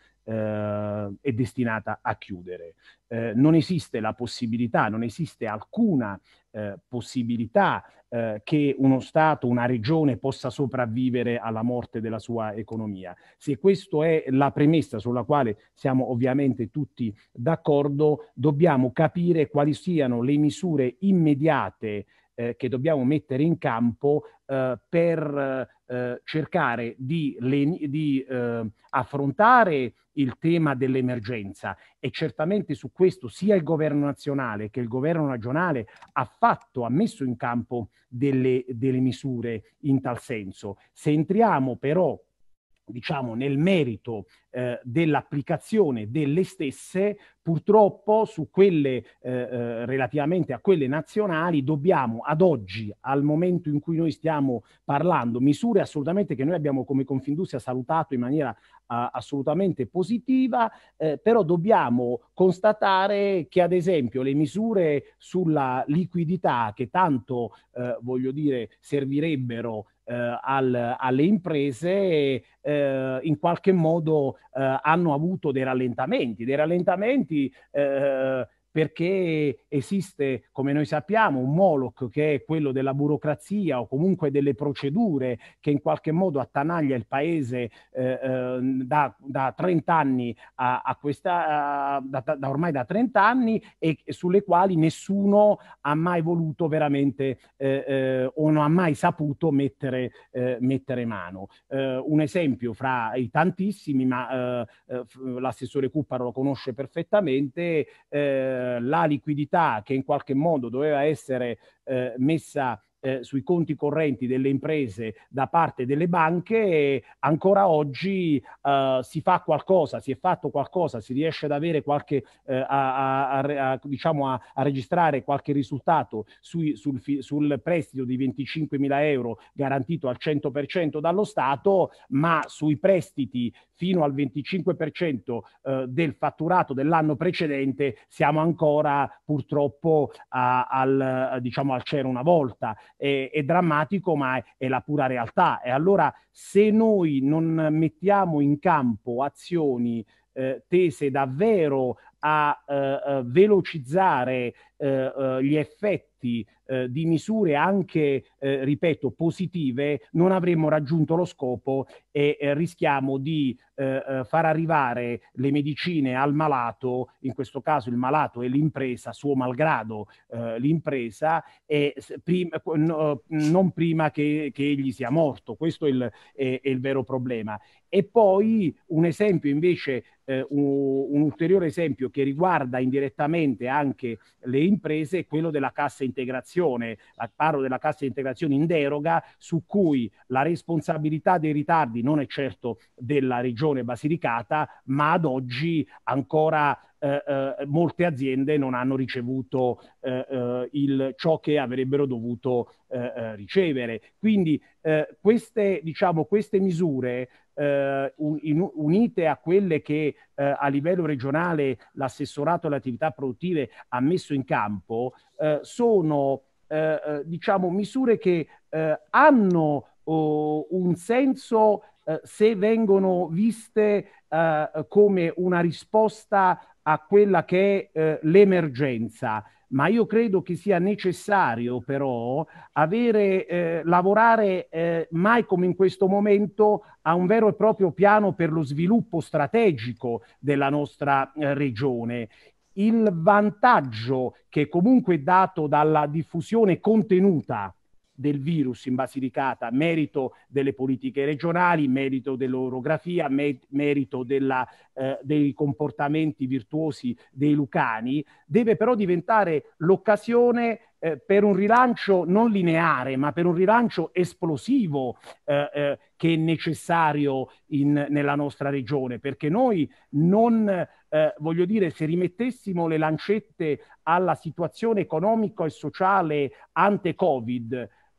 eh, è destinata a chiudere. Eh, non esiste la possibilità, non esiste alcuna eh, possibilità eh, che uno Stato, una regione possa sopravvivere alla morte della sua economia. Se questa è la premessa sulla quale siamo ovviamente tutti d'accordo, dobbiamo capire quali siano le misure immediate eh, che dobbiamo mettere in campo eh, per eh, cercare di, le, di eh, affrontare il tema dell'emergenza, e certamente su questo sia il governo nazionale che il governo regionale ha fatto, ha messo in campo delle, delle misure in tal senso. Se entriamo però diciamo nel merito eh, dell'applicazione delle stesse, purtroppo su quelle eh, eh, relativamente a quelle nazionali dobbiamo ad oggi, al momento in cui noi stiamo parlando, misure assolutamente che noi abbiamo come Confindustria salutato in maniera uh, assolutamente positiva, eh, però dobbiamo constatare che ad esempio le misure sulla liquidità che tanto eh, voglio dire servirebbero Eh, al, alle imprese eh, in qualche modo eh, hanno avuto dei rallentamenti, dei rallentamenti eh, perché esiste, come noi sappiamo, un Moloch che è quello della burocrazia o comunque delle procedure che in qualche modo attanaglia il paese eh, eh, da, da trenta anni a, a questa, a, da, da ormai da trenta anni, e sulle quali nessuno ha mai voluto veramente eh, eh, o non ha mai saputo mettere, eh, mettere mano. Eh, un esempio fra i tantissimi, ma eh, eh, l'assessore Cupparo lo conosce perfettamente, eh, la liquidità che in qualche modo doveva essere eh, messa eh, sui conti correnti delle imprese da parte delle banche, e ancora oggi eh, si fa qualcosa, si è fatto qualcosa, si riesce ad avere qualche, eh, a, a, a, diciamo a, a registrare qualche risultato sui, sul, sul prestito di venticinquemila euro garantito al cento per cento dallo Stato, ma sui prestiti fino al venticinque per cento eh, del fatturato dell'anno precedente siamo ancora purtroppo a, al, diciamo al c'era una volta. È, è drammatico, ma è, è la pura realtà. E allora se noi non mettiamo in campo azioni eh, tese davvero a eh, velocizzare eh, eh, gli effetti eh, di misure anche, eh, ripeto, positive, non avremmo raggiunto lo scopo e eh, rischiamo di eh, far arrivare le medicine al malato, in questo caso il malato è l'impresa, suo malgrado eh, l'impresa, e prima, no, non prima che, che egli sia morto. Questo è il, è, è il vero problema. E poi un esempio invece, eh, un, un ulteriore esempio che riguarda indirettamente anche le imprese è quello della cassa integrazione. Parlo della cassa integrazione in deroga, su cui la responsabilità dei ritardi non è certo della Regione Basilicata, ma ad oggi ancora eh, eh, molte aziende non hanno ricevuto eh, eh, il, ciò che avrebbero dovuto eh, eh, ricevere. Quindi eh, queste, diciamo, queste misure eh, un, in, unite a quelle che eh, a livello regionale l'assessorato alle attività produttive ha messo in campo eh, sono eh, diciamo misure che eh, hanno oh, un senso eh, se vengono viste eh, come una risposta a quella che è eh, l'emergenza. Ma io credo che sia necessario però avere, eh, lavorare eh, mai come in questo momento a un vero e proprio piano per lo sviluppo strategico della nostra eh, regione. Il vantaggio che comunque è dato dalla diffusione contenuta del virus in Basilicata, merito delle politiche regionali, merito dell'orografia, me- merito della, eh, dei comportamenti virtuosi dei lucani, deve però diventare l'occasione eh, per un rilancio non lineare, ma per un rilancio esplosivo eh, eh, che è necessario in, nella nostra regione, perché noi non, eh, voglio dire, se rimettessimo le lancette alla situazione economico e sociale ante-Covid,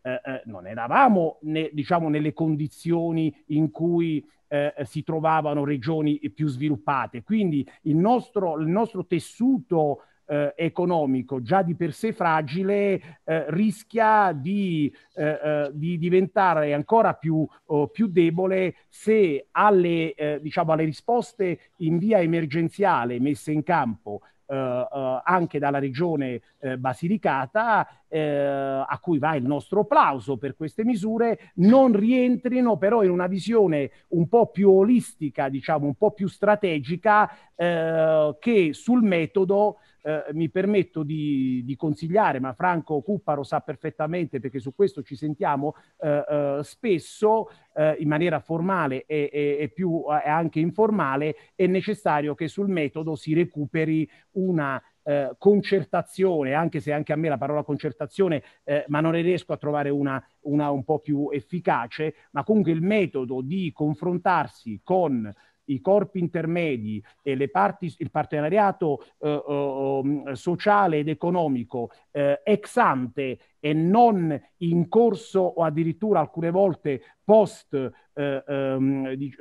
eh, eh, non eravamo ne, diciamo, nelle condizioni in cui eh, si trovavano regioni più sviluppate. Quindi il nostro, il nostro tessuto eh, economico, già di per sé fragile, eh, rischia di, eh, eh, di diventare ancora più, oh, più debole se alle, eh, diciamo, alle risposte in via emergenziale messe in campo Uh, uh, anche dalla regione uh, Basilicata, uh, a cui va il nostro applauso per queste misure, non rientrino però in una visione un po' più olistica, diciamo un po' più strategica, uh, che sul metodo uh, mi permetto di, di consigliare, ma Franco Cupparo sa perfettamente perché su questo ci sentiamo uh, uh, spesso uh, in maniera formale e, e, e più uh, anche informale. È necessario che sul metodo si recuperi una eh, concertazione, anche se anche a me la parola concertazione, eh, ma non ne riesco a trovare una, una un po' più efficace, ma comunque il metodo di confrontarsi con i corpi intermedi e le parti, il partenariato eh, eh, sociale ed economico eh, ex ante e non in corso o addirittura alcune volte post eh, ehm, di,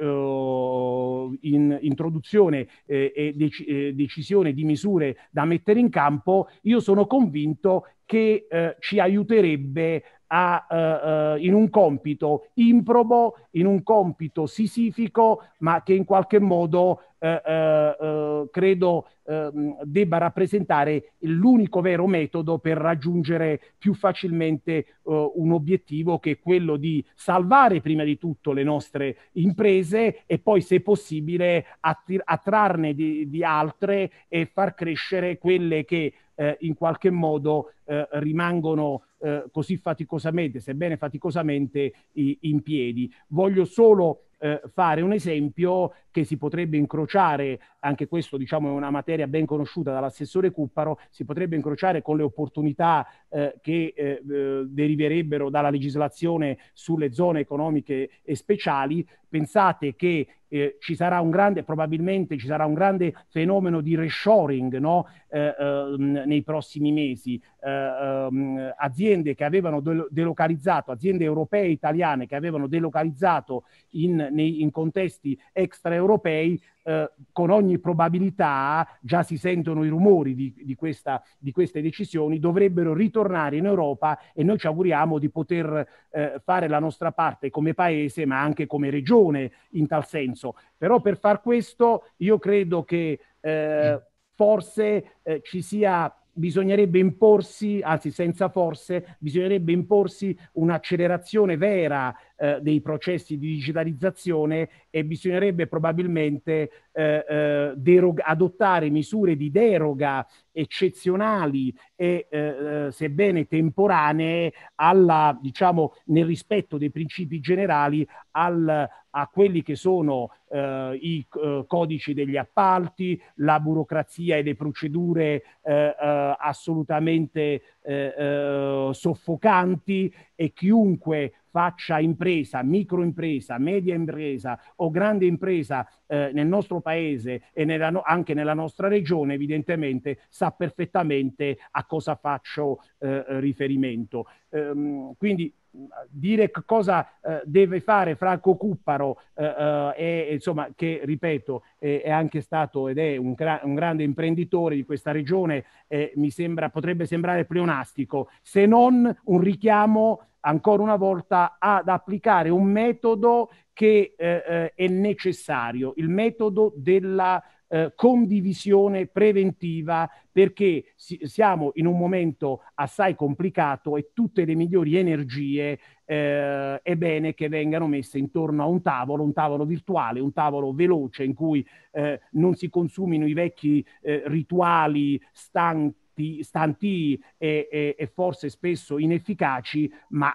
uh, in introduzione eh, e dec- eh, decisione di misure da mettere in campo, io sono convinto che eh, ci aiuterebbe a, uh, uh, in un compito improbo, in un compito sisifico, ma che in qualche modo uh, uh, uh, credo uh, debba rappresentare l'unico vero metodo per raggiungere più facilmente uh, un obiettivo, che è quello di salvare prima di tutto le nostre imprese e poi, se possibile, attir- attrarne di, di altre e far crescere quelle che eh, in qualche modo eh, rimangono eh, così faticosamente, sebbene faticosamente, i- in piedi. Voglio solo eh, fare un esempio che si potrebbe incrociare, anche questo diciamo è una materia ben conosciuta dall'assessore Cupparo, si potrebbe incrociare con le opportunità eh, che eh, eh, deriverebbero dalla legislazione sulle zone economiche e speciali. Pensate che eh, ci sarà un grande, probabilmente ci sarà un grande fenomeno di reshoring, no? eh, eh, nei prossimi mesi. Eh, ehm, aziende che avevano de- delocalizzato, aziende europee e italiane che avevano delocalizzato in, nei, in contesti extraeuropei, eh, con ogni probabilità, già si sentono i rumori di, di, questa, di queste decisioni, dovrebbero ritornare in Europa, e noi ci auguriamo di poter eh, fare la nostra parte come paese, ma anche come regione in tal senso. Però per far questo io credo che eh, forse eh, ci sia bisognerebbe imporsi, anzi senza forse, bisognerebbe imporsi un'accelerazione vera eh, dei processi di digitalizzazione, e bisognerebbe probabilmente eh, eh, derog- adottare misure di deroga eccezionali e eh, sebbene temporanee alla, diciamo, nel rispetto dei principi generali al, a quelli che sono eh, i eh, codici degli appalti, la burocrazia e le procedure eh, eh, assolutamente eh, eh, soffocanti, e chiunque faccia impresa, microimpresa, media impresa o grande impresa eh, nel nostro paese e nella no- anche nella nostra regione, evidentemente sa perfettamente a cosa faccio eh, riferimento. Ehm, quindi dire cosa eh, deve fare Franco Cupparo, eh, eh, è, insomma, che ripeto è, è anche stato ed è un, gra- un grande imprenditore di questa regione, eh, mi sembra, potrebbe sembrare pleonastico, se non un richiamo ancora una volta ad applicare un metodo che eh, è necessario, il metodo della eh, condivisione preventiva, perché si, siamo in un momento assai complicato e tutte le migliori energie eh, è bene che vengano messe intorno a un tavolo, un tavolo virtuale, un tavolo veloce in cui eh, non si consumino i vecchi eh, rituali stanchi stanti e, e, e forse spesso inefficaci,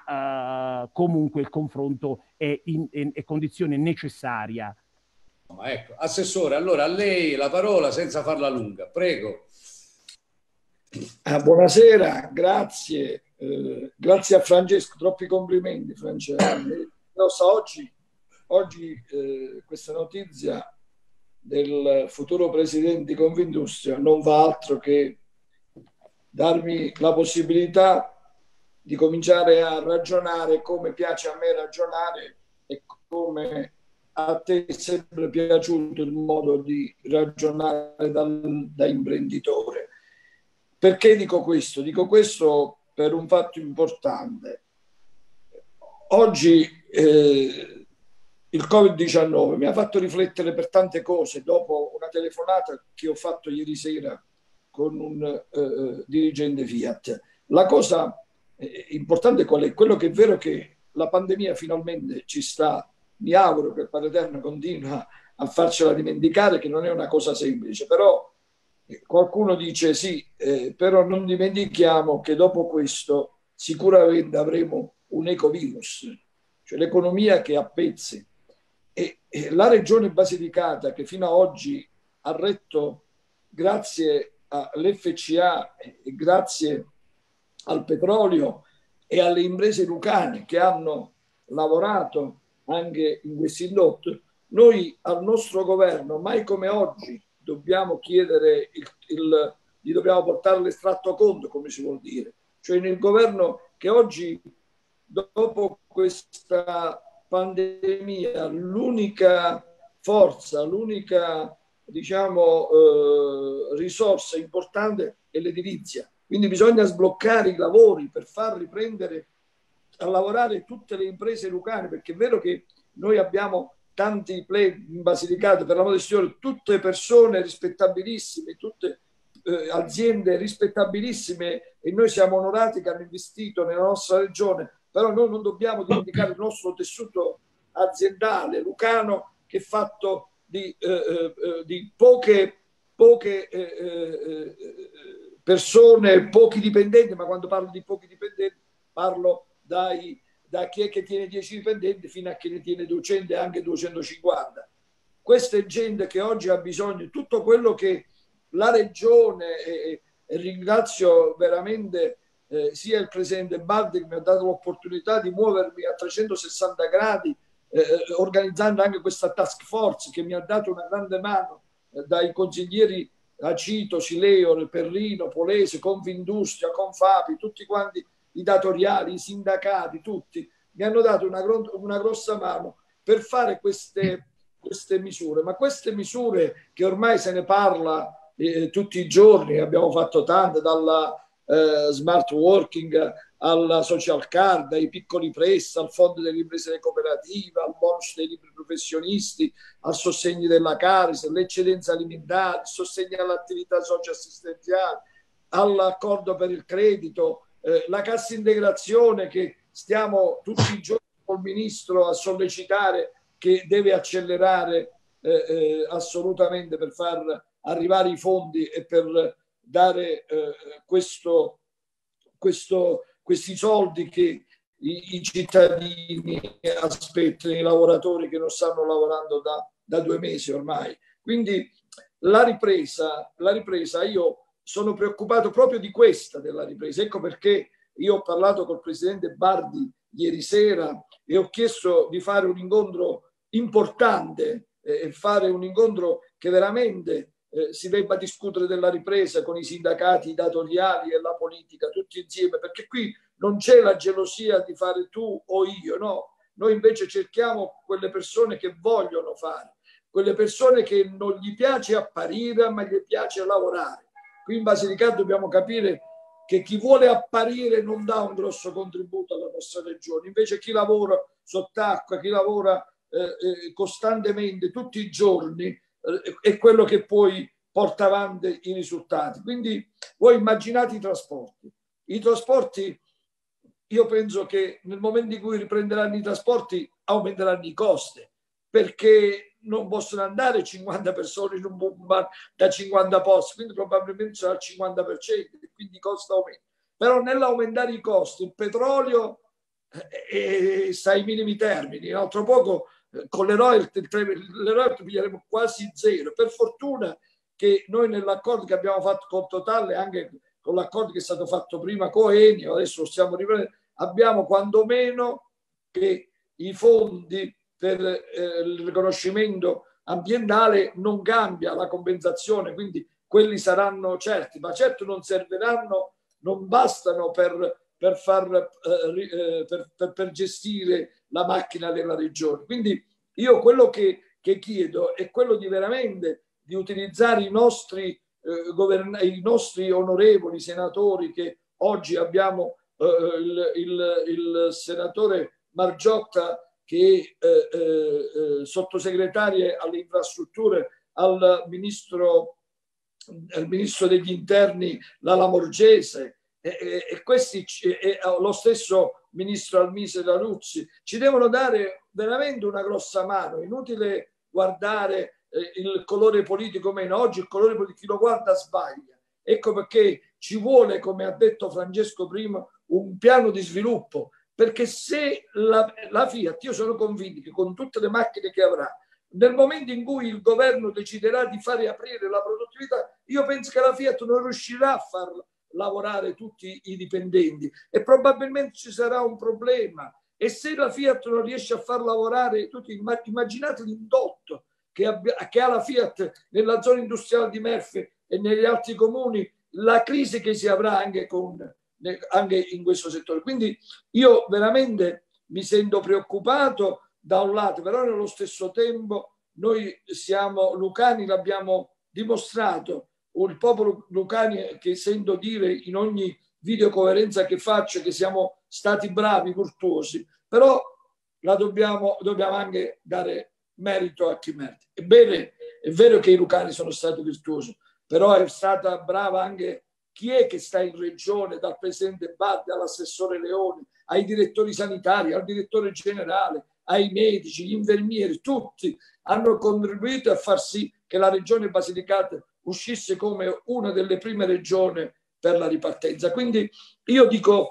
ma uh, comunque il confronto è, in, è, è condizione necessaria. Ecco, Assessore, allora a lei la parola senza farla lunga, prego. Ah, buonasera, grazie, eh, grazie a Francesco, troppi complimenti Francesco. Lo so, oggi, oggi eh, questa notizia del futuro presidente di Confindustria non fa altro che darmi la possibilità di cominciare a ragionare come piace a me ragionare e come a te è sempre piaciuto il modo di ragionare dal, da imprenditore. Perché dico questo? Dico questo per un fatto importante. Oggi eh, il Covid diciannove mi ha fatto riflettere per tante cose dopo una telefonata che ho fatto ieri sera con un eh, dirigente Fiat. La cosa eh, importante qual è? Quello che è vero che la pandemia finalmente ci sta. Mi auguro che il Padre Eterno continua a farcela dimenticare, che non è una cosa semplice, però eh, qualcuno dice sì, eh, però non dimentichiamo che dopo questo sicuramente avremo un ecovirus, cioè l'economia che a pezzi. E, e la regione Basilicata, che fino ad oggi ha retto grazie all'F C A e grazie al petrolio e alle imprese lucane che hanno lavorato anche in questi indotto, noi al nostro governo mai come oggi dobbiamo chiedere il, il, gli dobbiamo portare l'estratto conto, come si vuol dire, cioè nel governo che oggi dopo questa pandemia l'unica forza, l'unica diciamo eh, risorsa importante è l'edilizia, quindi bisogna sbloccare i lavori per far riprendere a lavorare tutte le imprese lucane, perché è vero che noi abbiamo tanti play in Basilicata, per l'amor di Dio, tutte persone rispettabilissime, tutte eh, aziende rispettabilissime, e noi siamo onorati che hanno investito nella nostra regione, però noi non dobbiamo dimenticare il nostro tessuto aziendale lucano, che è fatto di, eh, eh, di poche, poche eh, eh, persone, pochi dipendenti, ma quando parlo di pochi dipendenti parlo dai, da chi è che tiene dieci dipendenti fino a chi ne tiene duecento e anche duecentocinquanta. Questa è gente che oggi ha bisogno di tutto quello che la regione, e, e ringrazio veramente eh, sia il presidente Bardi che mi ha dato l'opportunità di muovermi a trecentosessanta gradi, eh, organizzando anche questa task force che mi ha dato una grande mano, eh, dai consiglieri Acito, Sileo, Perrino, Polese, Confindustria, Confapi, tutti quanti i datoriali, i sindacati, tutti mi hanno dato una, una grossa mano per fare queste, queste misure. Ma queste misure che ormai se ne parla eh, tutti i giorni, abbiamo fatto tante, dalla eh, smart working alla social card, ai piccoli prestiti, al fondo delle imprese delle cooperative, al bonus dei libri professionisti, al sostegno della Caris, l'eccedenza alimentare, il sostegno all'attività socio-assistenziale, all'accordo per il credito, eh, la cassa integrazione che stiamo tutti i giorni col ministro a sollecitare, che deve accelerare eh, eh, assolutamente per far arrivare i fondi e per dare eh, questo, questo, questi soldi che i, i cittadini aspettano, i lavoratori che non stanno lavorando da, da due mesi ormai. Quindi la ripresa, la ripresa, io sono preoccupato proprio di questa, della ripresa. Ecco perché io ho parlato col presidente Bardi ieri sera e ho chiesto di fare un incontro importante, e eh, fare un incontro che veramente eh, si debba discutere della ripresa con i sindacati, i datoriali e la politica, tutti insieme, perché qui non c'è la gelosia di fare tu o io, no. Noi invece cerchiamo quelle persone che vogliono fare, quelle persone che non gli piace apparire, ma gli piace lavorare. Qui in Basilicata dobbiamo capire che chi vuole apparire non dà un grosso contributo alla nostra regione, invece chi lavora sott'acqua, chi lavora eh, eh, costantemente tutti i giorni eh, è quello che poi porta avanti i risultati. Quindi voi immaginate i trasporti. I trasporti, io penso che nel momento in cui riprenderanno i trasporti aumenteranno i costi, perché non possono andare cinquanta persone in un pullman da cinquanta posti, quindi probabilmente sarà il cinquanta per cento, quindi costa aumento. Però nell'aumentare i costi il petrolio eh, sta ai minimi termini, altro poco eh, con le royalty, le royalty piglieremo quasi zero. Per fortuna che noi nell'accordo che abbiamo fatto con Total e anche con l'accordo che è stato fatto prima con Eni, adesso lo stiamo riprendendo, abbiamo quantomeno che i fondi per eh, il riconoscimento ambientale non cambia la compensazione, quindi quelli saranno certi, ma certo non serviranno, non bastano per per, far, eh, per, per, per gestire la macchina della regione. Quindi io quello che, che chiedo è quello di veramente di utilizzare i nostri, eh, govern- i nostri onorevoli senatori, che oggi abbiamo eh, il, il, il senatore Margiotta che è eh, eh, sottosegretario alle infrastrutture, al ministro, al ministro degli interni la Lamorgese e, e, e questi e, lo stesso ministro Almise Lanuzzi ci devono dare veramente una grossa mano. Inutile guardare eh, il colore politico meno, oggi il colore politico chi lo guarda sbaglia. Ecco perché ci vuole, come ha detto Francesco prima, un piano di sviluppo, perché se la, la Fiat, io sono convinto che con tutte le macchine che avrà, nel momento in cui il governo deciderà di fare aprire la produttività, io penso che la Fiat non riuscirà a far lavorare tutti i dipendenti e probabilmente ci sarà un problema. E se la Fiat non riesce a far lavorare tutti, immaginate l'indotto che, abbia, che ha la Fiat nella zona industriale di Merfe e negli altri comuni, la crisi che si avrà anche, con, anche in questo settore. Quindi io veramente mi sento preoccupato da un lato, però nello stesso tempo noi siamo lucani, l'abbiamo dimostrato, il popolo lucani, che sento dire in ogni videoconferenza che faccio che siamo stati bravi, virtuosi, però la dobbiamo, dobbiamo anche dare merito a chi merita. Ebbene, è vero che i lucani sono stati virtuosi, però è stata brava anche chi è che sta in regione, dal presidente Bardi all'assessore Leoni, ai direttori sanitari, al direttore generale, ai medici, gli infermieri, tutti hanno contribuito a far sì che la regione Basilicata uscisse come una delle prime regioni per la ripartenza. Quindi io dico,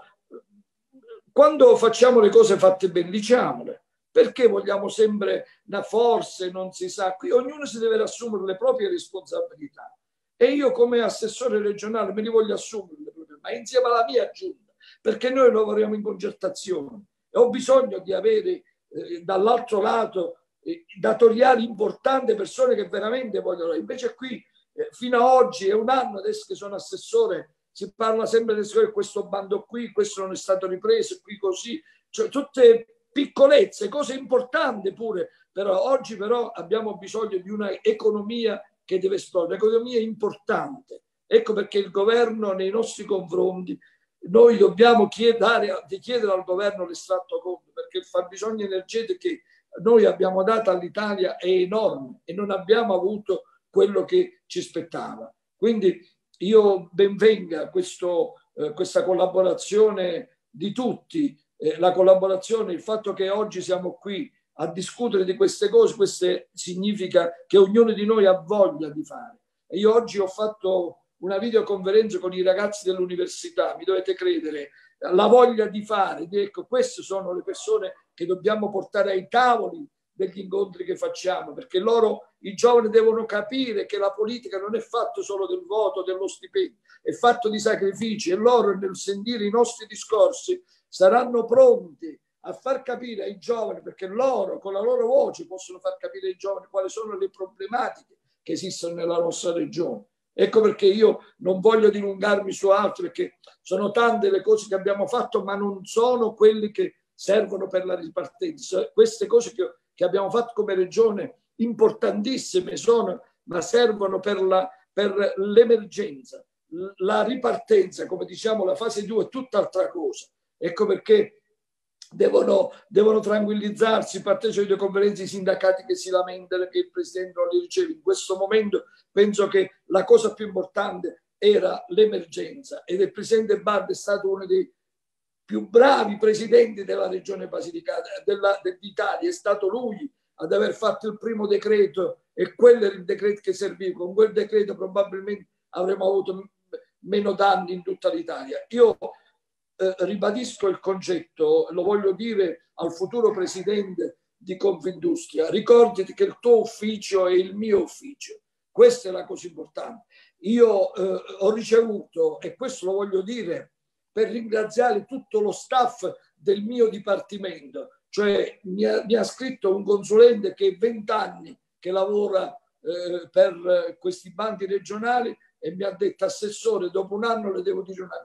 quando facciamo le cose fatte bene, diciamole, perché vogliamo sempre una forse, non si sa, qui ognuno si deve assumere le proprie responsabilità e io come assessore regionale me li voglio assumere, ma insieme alla mia giunta, perché noi lavoriamo in concertazione e ho bisogno di avere eh, dall'altro lato eh, datoriali importanti, persone che veramente vogliono. Invece qui eh, fino a oggi è un anno adesso che sono assessore, si parla sempre di questo bando qui, questo non è stato ripreso, qui così, cioè tutte piccolezze, cose importanti pure, però oggi però abbiamo bisogno di una economia che deve esplodere, un'economia importante. Ecco perché il governo nei nostri confronti, noi dobbiamo chiedere, chiedere al governo l'estratto conto, perché il fabbisogno energetico che noi abbiamo dato all'Italia è enorme e non abbiamo avuto quello che ci spettava. Quindi io benvenga questo, eh, questa collaborazione di tutti, eh, la collaborazione, il fatto che oggi siamo qui a discutere di queste cose, queste significa che ognuno di noi ha voglia di fare. E io oggi ho fatto una videoconferenza con i ragazzi dell'università, mi dovete credere, la voglia di fare, di, ecco, queste sono le persone che dobbiamo portare ai tavoli degli incontri che facciamo, perché loro, i giovani, devono capire che la politica non è fatto solo del voto, dello stipendio, è fatto di sacrifici e loro nel sentire i nostri discorsi saranno pronti a far capire ai giovani, perché loro con la loro voce possono far capire ai giovani quali sono le problematiche che esistono nella nostra regione. Ecco perché io non voglio dilungarmi su altro, perché sono tante le cose che abbiamo fatto, ma non sono quelle che servono per la ripartenza. Queste cose che, che abbiamo fatto come regione importantissime sono, ma servono per la, per l'emergenza. La ripartenza, come diciamo, la fase due è tutt'altra cosa. Ecco perché Devono, devono tranquillizzarsi, partecipare alle conferenze i sindacati che si lamentano che il presidente non li riceve. In questo momento penso che la cosa più importante era l'emergenza ed il presidente Bardi è stato uno dei più bravi presidenti della regione Basilicata, d'Italia, è stato lui ad aver fatto il primo decreto e quello era il decreto che serviva. Con quel decreto probabilmente avremmo avuto meno danni in tutta l'Italia. Io Eh, ribadisco il concetto, lo voglio dire al futuro presidente di Confindustria: ricordati che il tuo ufficio è il mio ufficio, questa è la cosa importante. Io eh, ho ricevuto, e questo lo voglio dire per ringraziare tutto lo staff del mio dipartimento, cioè mi ha, mi ha scritto un consulente che è vent'anni che lavora eh, per questi bandi regionali e mi ha detto: assessore, dopo un anno le devo dire una cosa,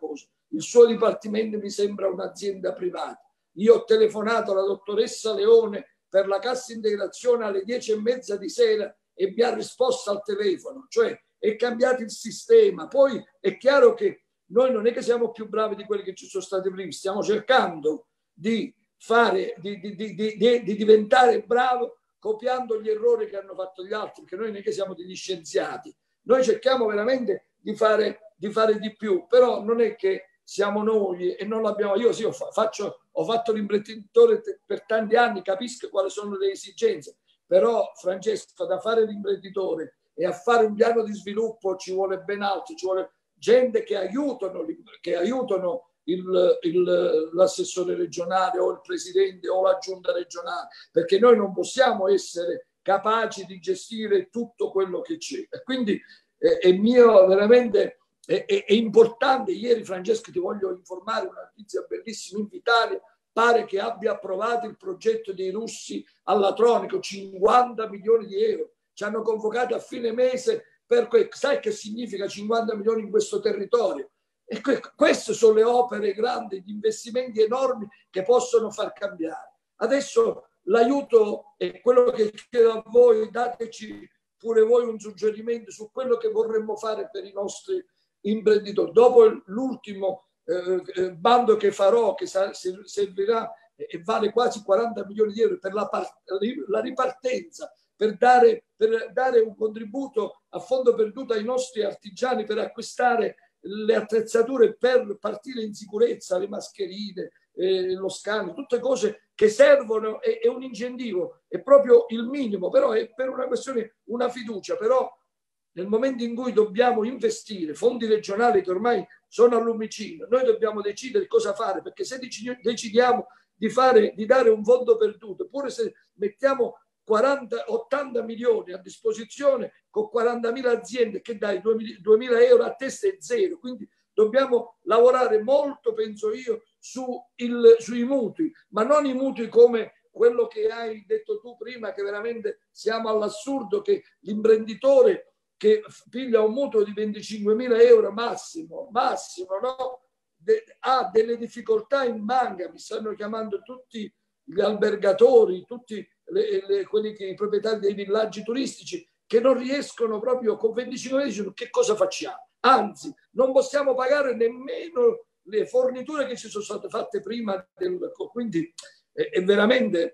il suo dipartimento mi sembra un'azienda privata. Io ho telefonato alla dottoressa Leone per la cassa integrazione alle dieci e mezza di sera e mi ha risposto al telefono, cioè è cambiato il sistema. Poi è chiaro che noi non è che siamo più bravi di quelli che ci sono stati prima, stiamo cercando di fare, di, di, di, di, di diventare bravo copiando gli errori che hanno fatto gli altri, perché noi non è che siamo degli scienziati, noi cerchiamo veramente di fare di, fare di più, però non è che siamo noi e non l'abbiamo. Io sì, ho, faccio, ho fatto l'imprenditore per tanti anni, capisco quali sono le esigenze, però Francesco, da fare l'imprenditore e a fare un piano di sviluppo ci vuole ben altro, ci vuole gente che aiutano, che aiutano il, il, l'assessore regionale o il presidente o la giunta regionale, perché noi non possiamo essere capaci di gestire tutto quello che c'è. E quindi eh, è mio veramente è, è, è importante. Ieri, Francesco, ti voglio informare una notizia bellissima: Invitalia pare che abbia approvato il progetto dei russi all'Atronico, cinquanta milioni di euro. Ci hanno convocato a fine mese per que- sai che significa cinquanta milioni in questo territorio? E que- queste sono le opere grandi, gli investimenti enormi che possono far cambiare. Adesso l'aiuto è quello che chiedo a voi, dateci pure voi un suggerimento su quello che vorremmo fare per i nostri imprenditori. Dopo l'ultimo eh, bando che farò, che sa- servirà e vale quasi quaranta milioni di euro per la, part- la ripartenza, per dare, per dare un contributo a fondo perduto ai nostri artigiani per acquistare le attrezzature per partire in sicurezza, le mascherine, eh, lo scanner, tutte cose che servono. È, è un incentivo, è proprio il minimo, però è per una questione, una fiducia. Però nel momento in cui dobbiamo investire fondi regionali che ormai sono al lumicino, noi dobbiamo decidere cosa fare, perché se decidiamo di, fare, di dare un fondo perduto, pure se mettiamo quaranta ottanta milioni a disposizione con quarantamila aziende, che dai duemila euro a testa è zero. Quindi dobbiamo lavorare molto, penso io, su il, sui mutui, ma non i mutui come quello che hai detto tu prima, che veramente siamo all'assurdo, che l'imprenditore che piglia un mutuo di venticinquemila euro massimo, massimo, no? De, ha delle difficoltà in banca. Mi stanno chiamando tutti gli albergatori, tutti le, le, quelli che i proprietari dei villaggi turistici, che non riescono proprio con venticinque euro. Che cosa facciamo? Anzi, non possiamo pagare nemmeno le forniture che ci sono state fatte prima del, quindi è, è veramente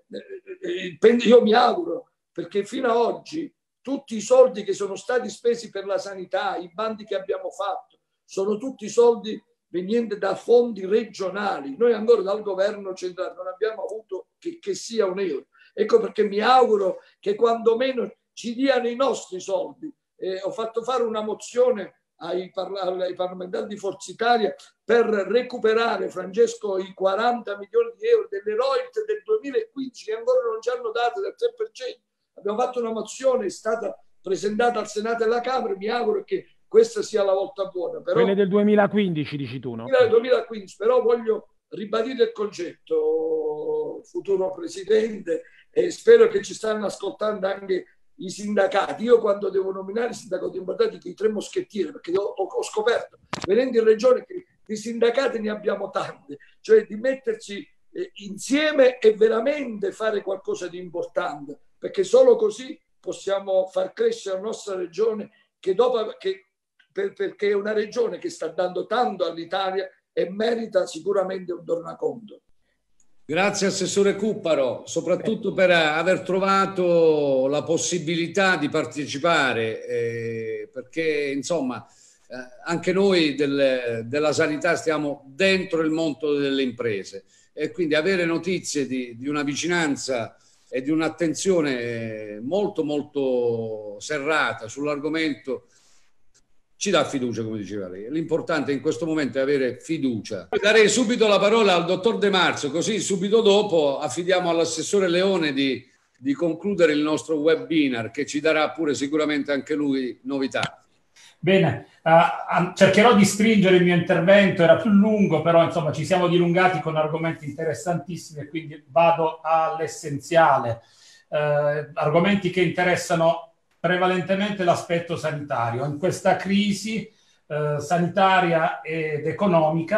eh, io mi auguro, perché fino ad oggi tutti i soldi che sono stati spesi per la sanità, i bandi che abbiamo fatto, sono tutti soldi venienti da fondi regionali. Noi ancora dal governo centrale non abbiamo avuto che, che sia un euro. Ecco perché mi auguro che quantomeno ci diano i nostri soldi. Eh, ho fatto fare una mozione ai, parla- ai parlamentari di Forza Italia per recuperare, Francesco, i quaranta milioni di euro delle royalties del duemilaquindici che ancora non ci hanno dato, del tre per cento. Abbiamo fatto una mozione, è stata presentata al Senato e alla Camera. Mi auguro che questa sia la volta buona. Però, quelle del duemilaquindici, dici tu, no? duemilaquindici, però voglio ribadire il concetto, futuro Presidente, e spero che ci stanno ascoltando anche i sindacati. Io quando devo nominare i sindacati importanti, i tre moschettieri, perché ho, ho scoperto, venendo in regione, che di sindacati ne abbiamo tante, cioè di metterci eh, insieme e veramente fare qualcosa di importante, perché solo così possiamo far crescere la nostra regione, che dopo che per, perché è una regione che sta dando tanto all'Italia e merita sicuramente un tornaconto. Grazie Assessore Cupparo, soprattutto per aver trovato la possibilità di partecipare, eh, perché insomma eh, anche noi del, della sanità stiamo dentro il mondo delle imprese, e quindi avere notizie di, di una vicinanza e di un'attenzione molto molto serrata sull'argomento ci dà fiducia, come diceva lei. L'importante in questo momento è avere fiducia. Darei subito la parola al dottor De Marzio, così subito dopo affidiamo all'assessore Leone di, di concludere il nostro webinar, che ci darà pure sicuramente anche lui novità. Bene, uh, cercherò di stringere il mio intervento, era più lungo, però insomma ci siamo dilungati con argomenti interessantissimi e quindi vado all'essenziale. Uh, argomenti che interessano prevalentemente l'aspetto sanitario. In questa crisi eh, sanitaria ed economica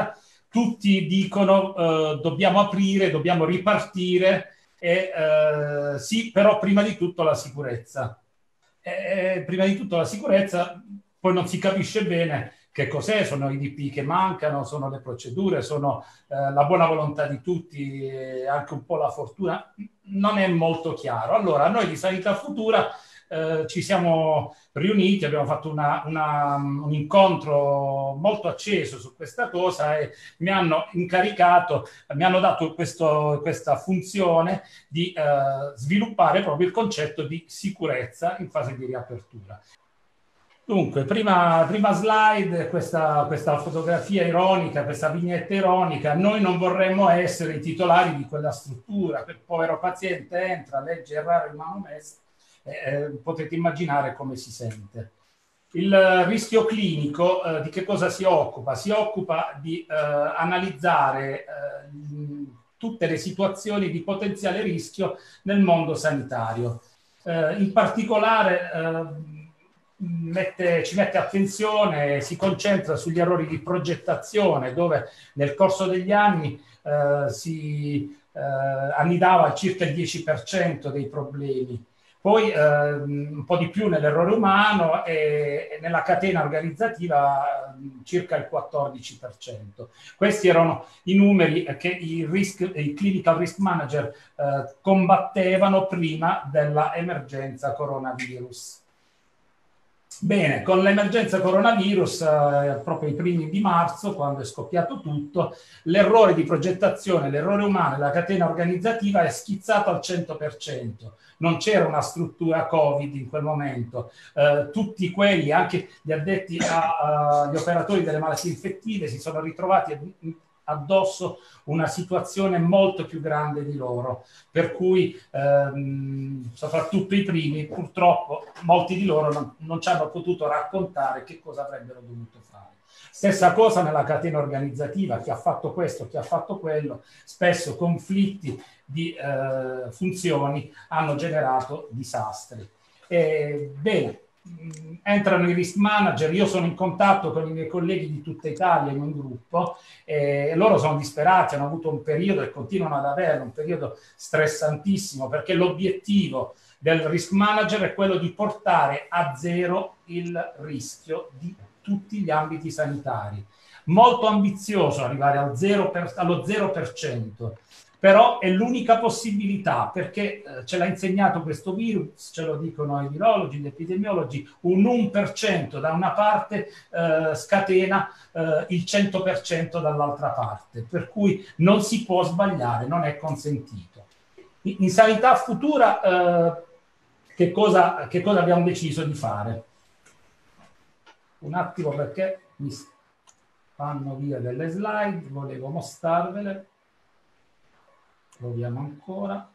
tutti dicono eh, dobbiamo aprire, dobbiamo ripartire, e eh, sì, però prima di tutto la sicurezza. E, prima di tutto la sicurezza, poi non si capisce bene che cos'è, sono i D P che mancano, sono le procedure, sono eh, la buona volontà di tutti e anche un po' la fortuna, non è molto chiaro. Allora, noi di Sanità Futura eh, ci siamo riuniti, abbiamo fatto una, una, un incontro molto acceso su questa cosa e mi hanno incaricato, mi hanno dato questo, questa funzione di eh, sviluppare proprio il concetto di sicurezza in fase di riapertura. Dunque, prima, prima slide, questa, questa fotografia ironica, questa vignetta ironica. Noi non vorremmo essere i titolari di quella struttura. Il povero paziente entra, legge errare il manomestre, eh, potete immaginare come si sente. Il rischio clinico eh, di che cosa si occupa? Si occupa di eh, analizzare eh, tutte le situazioni di potenziale rischio nel mondo sanitario. Eh, in particolare eh, Mette, ci mette attenzione, si concentra sugli errori di progettazione, dove nel corso degli anni eh, si eh, annidava circa il dieci per cento dei problemi, poi eh, un po' di più nell'errore umano e, e nella catena organizzativa circa il quattordici per cento. Questi erano i numeri che i, risk, i clinical risk manager eh, combattevano prima dell'emergenza coronavirus. Bene, con l'emergenza coronavirus, eh, proprio i primi di marzo, quando è scoppiato tutto, l'errore di progettazione, l'errore umano e la catena organizzativa è schizzato al cento per cento. Non c'era una struttura Covid in quel momento. Eh, tutti quelli, anche gli addetti agli operatori delle malattie infettive, si sono ritrovati a, addosso una situazione molto più grande di loro, per cui ehm, soprattutto i primi, purtroppo molti di loro non, non ci hanno potuto raccontare che cosa avrebbero dovuto fare. Stessa cosa nella catena organizzativa, chi ha fatto questo, chi ha fatto quello, spesso conflitti di eh, funzioni hanno generato disastri. E, bene, entrano i risk manager, io sono in contatto con i miei colleghi di tutta Italia in un gruppo e loro sono disperati, hanno avuto un periodo e continuano ad averlo, un periodo stressantissimo, perché l'obiettivo del risk manager è quello di portare a zero il rischio di tutti gli ambiti sanitari. Molto ambizioso arrivare al zero per, allo zero per cento, però è l'unica possibilità, perché eh, ce l'ha insegnato questo virus, ce lo dicono i virologi, gli epidemiologi, un uno per cento da una parte eh, scatena eh, il cento per cento dall'altra parte, per cui non si può sbagliare, non è consentito. In, in Sanità Futura eh, che, cosa, che cosa abbiamo deciso di fare? Un attimo, perché mi fanno via delle slide, volevo mostrarvele. Proviamo ancora.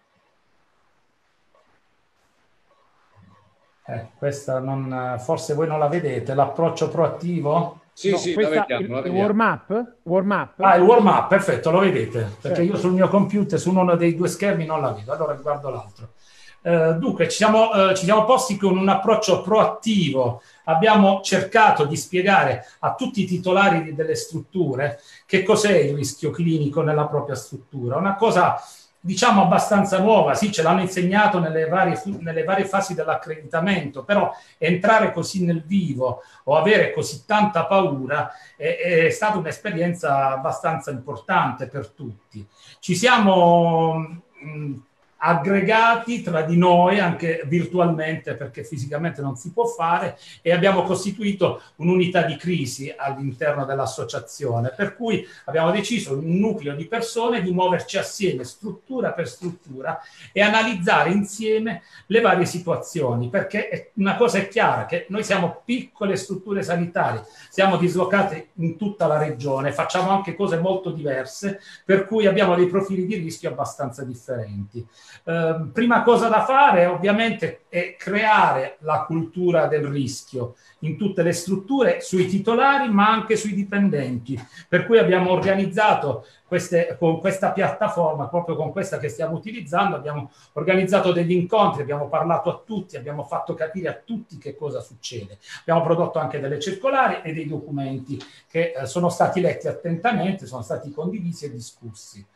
Eh, questa non, forse voi non la vedete, l'approccio proattivo? Sì, no, sì, la vediamo, la il warm up? Warm up? Ah, il warm up, perfetto, lo vedete, perché certo. Io sul mio computer, su uno dei due schermi non la vedo, allora guardo l'altro. Eh, dunque, ci siamo, eh, ci siamo posti con un approccio proattivo, abbiamo cercato di spiegare a tutti i titolari delle strutture che cos'è il rischio clinico nella propria struttura, una cosa diciamo abbastanza nuova, sì, ce l'hanno insegnato nelle varie, nelle varie fasi dell'accreditamento, però entrare così nel vivo o avere così tanta paura è, è stata un'esperienza abbastanza importante per tutti. Ci siamo mh, aggregati tra di noi anche virtualmente, perché fisicamente non si può fare, e abbiamo costituito un'unità di crisi all'interno dell'associazione, per cui abbiamo deciso un nucleo di persone di muoverci assieme struttura per struttura e analizzare insieme le varie situazioni, perché una cosa è chiara, che noi siamo piccole strutture sanitarie, siamo dislocate in tutta la regione, facciamo anche cose molto diverse, per cui abbiamo dei profili di rischio abbastanza differenti. Eh, prima cosa da fare ovviamente è creare la cultura del rischio in tutte le strutture, sui titolari ma anche sui dipendenti, per cui abbiamo organizzato queste, con questa piattaforma, proprio con questa che stiamo utilizzando, abbiamo organizzato degli incontri, abbiamo parlato a tutti, abbiamo fatto capire a tutti che cosa succede, abbiamo prodotto anche delle circolari e dei documenti che eh, sono stati letti attentamente, sono stati condivisi e discussi.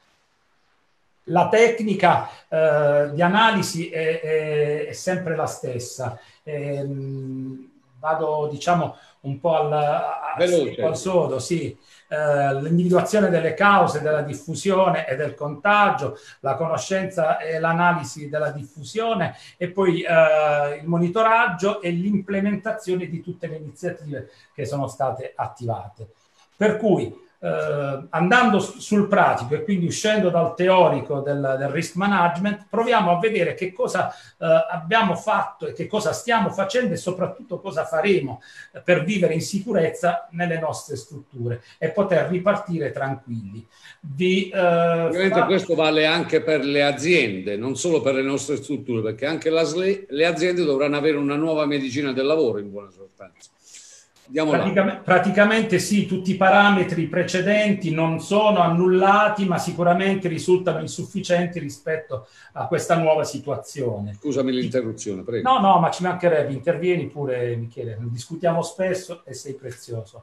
La tecnica eh, di analisi è, è, è sempre la stessa. Ehm, vado, diciamo, un po' al, al sodo, sì. Eh, l'individuazione delle cause della diffusione e del contagio, la conoscenza e l'analisi della diffusione e poi eh, il monitoraggio e l'implementazione di tutte le iniziative che sono state attivate. Per cui Uh, andando sul pratico e quindi uscendo dal teorico del, del risk management, proviamo a vedere che cosa uh, abbiamo fatto e che cosa stiamo facendo e soprattutto cosa faremo per vivere in sicurezza nelle nostre strutture e poter ripartire tranquilli. Vi, uh, Ovviamente fa... questo vale anche per le aziende, non solo per le nostre strutture, perché anche la S L E, le aziende dovranno avere una nuova medicina del lavoro in buona sostanza. Praticamente, praticamente sì, tutti i parametri precedenti non sono annullati, ma sicuramente risultano insufficienti rispetto a questa nuova situazione. Scusami l'interruzione, prego. No, no, ma ci mancherebbe, intervieni pure, Michele, ne discutiamo spesso e sei prezioso.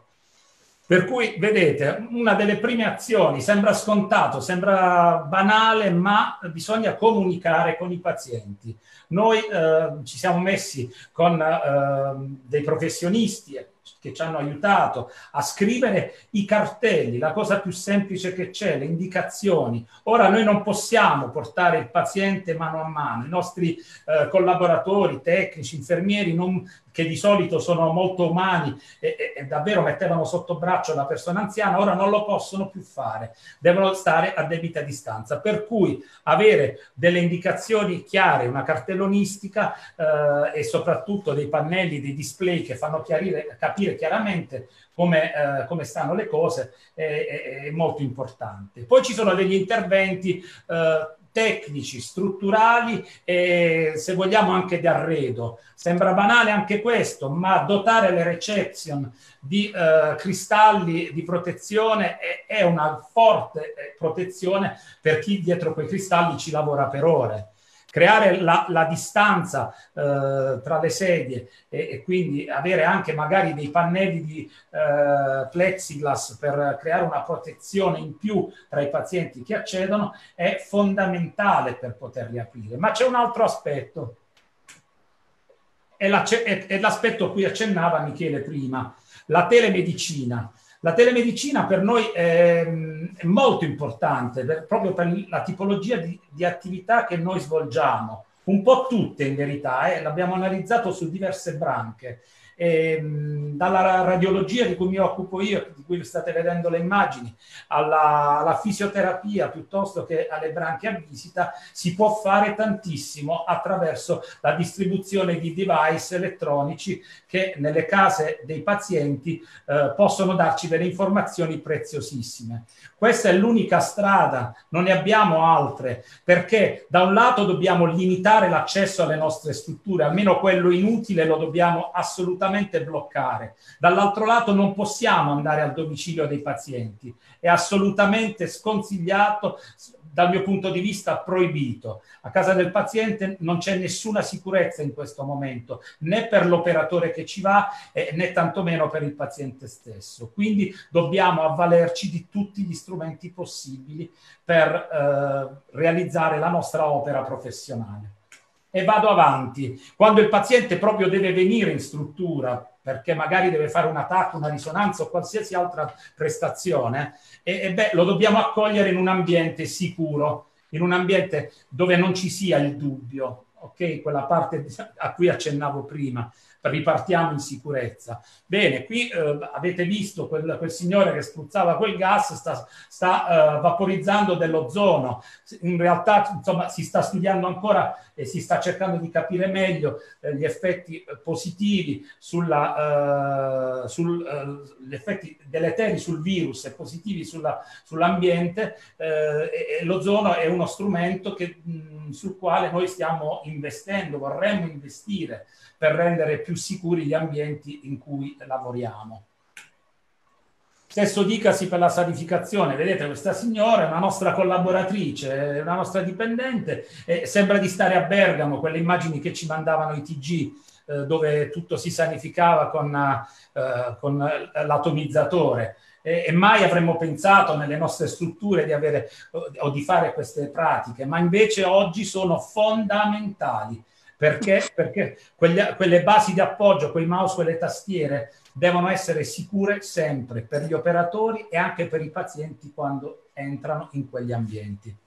Per cui, vedete, una delle prime azioni, sembra scontato, sembra banale, ma bisogna comunicare con i pazienti. Noi eh, ci siamo messi con eh, dei professionisti che ci hanno aiutato a scrivere i cartelli, la cosa più semplice che c'è, le indicazioni. Ora noi non possiamo portare il paziente mano a mano, i nostri eh, collaboratori, tecnici, infermieri, non, che di solito sono molto umani e, e, e davvero mettevano sotto braccio la persona anziana, ora non lo possono più fare, devono stare a debita distanza. Per cui avere delle indicazioni chiare, una cartellonistica eh, e soprattutto dei pannelli, dei display che fanno chiarire, capire chiaramente come, eh, come stanno le cose è, è, è molto importante. Poi ci sono degli interventi eh, tecnici, strutturali e se vogliamo anche di arredo. Sembra banale anche questo, ma dotare le reception di eh, cristalli di protezione è, è una forte protezione per chi dietro quei cristalli ci lavora per ore. Creare la, la distanza eh, tra le sedie e, e quindi avere anche magari dei pannelli di eh, plexiglass per creare una protezione in più tra i pazienti che accedono è fondamentale per poterli aprire. Ma c'è un altro aspetto, è l'aspetto a cui accennava Michele prima, la telemedicina. La telemedicina per noi è, è molto importante per, proprio per la tipologia di, di attività che noi svolgiamo, un po' tutte in verità, eh, l'abbiamo analizzato su diverse branche. E, dalla radiologia di cui mi occupo io, di cui state vedendo le immagini, alla, alla fisioterapia piuttosto che alle branche a visita, si può fare tantissimo attraverso la distribuzione di device elettronici che nelle case dei pazienti eh, possono darci delle informazioni preziosissime. Questa è l'unica strada, non ne abbiamo altre, perché da un lato dobbiamo limitare l'accesso alle nostre strutture, almeno quello inutile lo dobbiamo assolutamente bloccare. Dall'altro lato non possiamo andare al domicilio dei pazienti, è assolutamente sconsigliato, dal mio punto di vista proibito. A casa del paziente non c'è nessuna sicurezza in questo momento, né per l'operatore che ci va, eh, né tantomeno per il paziente stesso. Quindi dobbiamo avvalerci di tutti gli strumenti possibili per eh, realizzare la nostra opera professionale. E vado avanti. Quando il paziente proprio deve venire in struttura, perché magari deve fare un attacco, una risonanza o qualsiasi altra prestazione, e, e beh, lo dobbiamo accogliere in un ambiente sicuro, in un ambiente dove non ci sia il dubbio, ok? Quella parte a cui accennavo prima, ripartiamo in sicurezza. Bene, qui eh, avete visto quel, quel signore che spruzzava quel gas, sta, sta eh, vaporizzando dell'ozono. In realtà, insomma, si sta studiando ancora e si sta cercando di capire meglio eh, gli effetti positivi sulla, eh, sul, eh, gli effetti deleteri sul virus e positivi sulla, sull'ambiente. Eh, e, e l'ozono è uno strumento che mh, sul quale noi stiamo investendo, vorremmo investire per rendere più sicuri gli ambienti in cui lavoriamo. Stesso dicasi per la sanificazione. Vedete, questa signora è una nostra collaboratrice, è una nostra dipendente, e sembra di stare a Bergamo, quelle immagini che ci mandavano i T G, eh, dove tutto si sanificava con, eh, con l'atomizzatore. E, e mai avremmo pensato nelle nostre strutture di avere o di fare queste pratiche, ma invece oggi sono fondamentali. Perché? Perché quelle, quelle basi di appoggio, quei mouse, quelle tastiere, devono essere sicure sempre per gli operatori e anche per i pazienti quando entrano in quegli ambienti.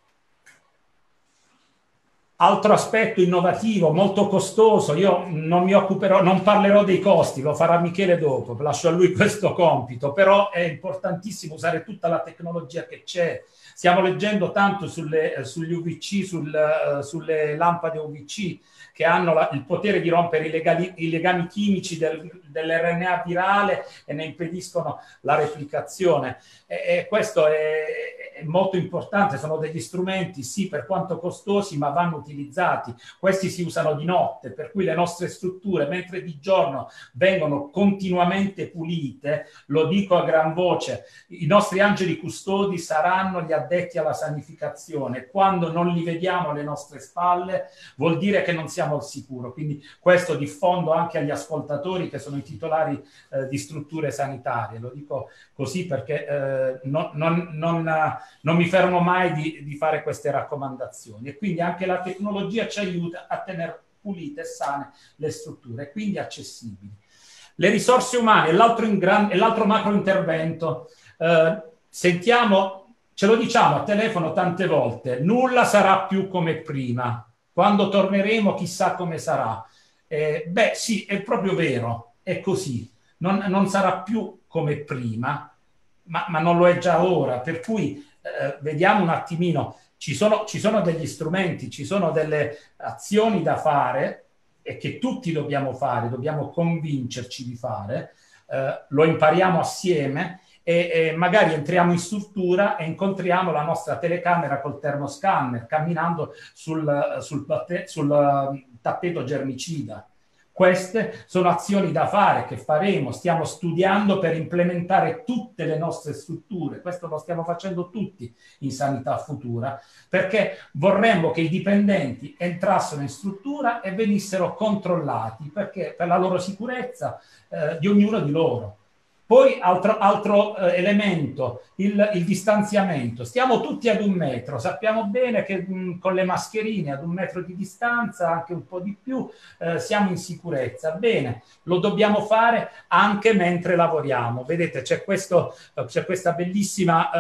Altro aspetto innovativo, molto costoso, io non mi occuperò, non parlerò dei costi, lo farà Michele dopo, lascio a lui questo compito, però è importantissimo usare tutta la tecnologia che c'è. Stiamo leggendo tanto sulle, sugli U V C, sul, sulle lampade U V C, che hanno la, il potere di rompere i, legali, i legami chimici del, dell'R N A virale e ne impediscono la replicazione. E, e questo è, è molto importante, sono degli strumenti, sì, per quanto costosi, ma vanno utilizzati. Questi si usano di notte, per cui le nostre strutture, mentre di giorno vengono continuamente pulite, lo dico a gran voce, i nostri angeli custodi saranno gli addetti alla sanificazione. Quando non li vediamo alle nostre spalle, vuol dire che non siamo al sicuro. Quindi questo diffondo anche agli ascoltatori che sono i titolari eh, di strutture sanitarie. Lo dico così perché eh, non, non, non, non mi fermo mai di, di fare queste raccomandazioni. E quindi anche la tecnologia ci aiuta a tenere pulite e sane le strutture, e quindi accessibili. Le risorse umane è l'altro macro intervento. Eh, sentiamo, ce lo diciamo a telefono tante volte, nulla sarà più come prima. Quando torneremo chissà come sarà. Eh, beh sì, è proprio vero, è così. Non, non sarà più come prima, ma, ma non lo è già ora. Per cui eh, vediamo un attimino, ci sono, ci sono degli strumenti, ci sono delle azioni da fare e che tutti dobbiamo fare, dobbiamo convincerci di fare, eh, lo impariamo assieme e, e magari entriamo in struttura e incontriamo la nostra telecamera col termoscanner camminando sul, sul, sul tappeto germicida. Queste sono azioni da fare, che faremo, stiamo studiando per implementare tutte le nostre strutture, questo lo stiamo facendo tutti in Sanità Futura, perché vorremmo che i dipendenti entrassero in struttura e venissero controllati, perché per la loro sicurezza eh, di ognuno di loro. Poi altro, altro eh, elemento, il, il distanziamento. Stiamo tutti ad un metro, sappiamo bene che mh, con le mascherine ad un metro di distanza, anche un po' di più, eh, siamo in sicurezza. Bene, lo dobbiamo fare anche mentre lavoriamo. Vedete, c'è questo, eh, c'è questa bellissima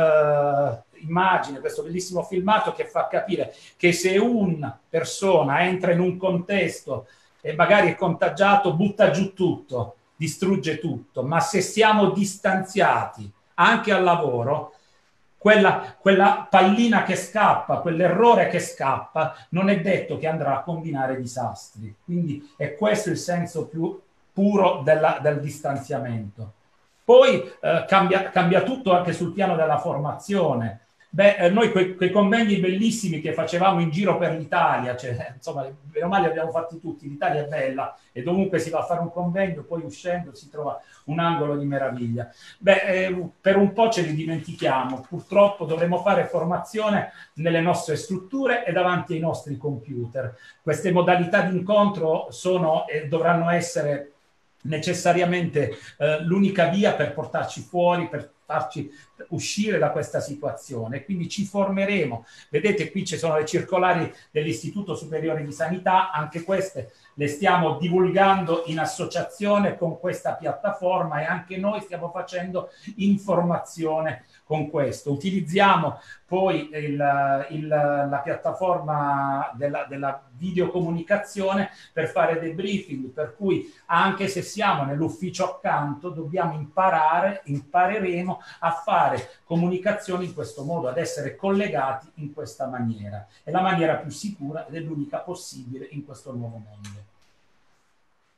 eh, immagine, questo bellissimo filmato che fa capire che se una persona entra in un contesto e magari è contagiato, butta giù tutto, distrugge tutto, ma se siamo distanziati anche al lavoro, quella, quella pallina che scappa, quell'errore che scappa, non è detto che andrà a combinare disastri. Quindi è questo il senso più puro della, del distanziamziamento. Poi eh, cambia, cambia tutto anche sul piano della formazione. Beh, eh, noi quei, quei convegni bellissimi che facevamo in giro per l'Italia, cioè, insomma, bene o male li abbiamo fatti tutti, l'Italia è bella e dovunque si va a fare un convegno, poi uscendo si trova un angolo di meraviglia. Beh, eh, per un po' ce li dimentichiamo, purtroppo dovremo fare formazione nelle nostre strutture e davanti ai nostri computer. Queste modalità di incontro sono e dovranno essere necessariamente eh, l'unica via per portarci fuori, per farci uscire da questa situazione. Quindi ci formeremo. Vedete, qui ci sono le circolari dell'Istituto Superiore di Sanità, anche queste le stiamo divulgando in associazione con questa piattaforma e anche noi stiamo facendo informazione con questo. Utilizziamo poi il, il, la piattaforma della, della videocomunicazione per fare debriefing, per cui anche se siamo nell'ufficio accanto dobbiamo imparare, impareremo a fare comunicazioni in questo modo, ad essere collegati in questa maniera. È la maniera più sicura ed è l'unica possibile in questo nuovo mondo.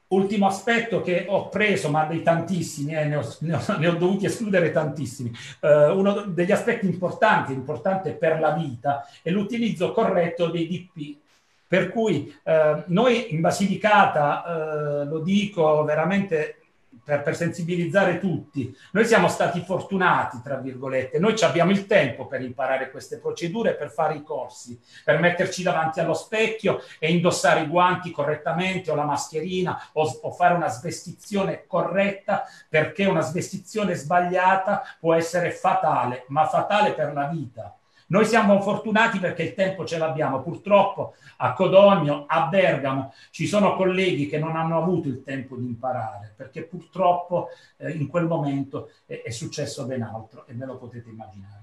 ultimo aspetto che ho preso, ma dei tantissimi, eh, ne, ho, ne, ho, ne ho dovuti escludere tantissimi, uh, uno degli aspetti importanti, importante per la vita, è l'utilizzo corretto dei D P. Per cui uh, noi in Basilicata, uh, lo dico veramente per, per sensibilizzare tutti, noi siamo stati fortunati, tra virgolette, noi abbiamo il tempo per imparare queste procedure, per fare i corsi, per metterci davanti allo specchio e indossare i guanti correttamente o la mascherina o, o fare una svestizione corretta, perché una svestizione sbagliata può essere fatale, ma fatale per la vita. Noi siamo fortunati perché il tempo ce l'abbiamo. Purtroppo a Codogno, a Bergamo, ci sono colleghi che non hanno avuto il tempo di imparare, perché purtroppo eh, in quel momento è, è successo ben altro e ve lo potete immaginare.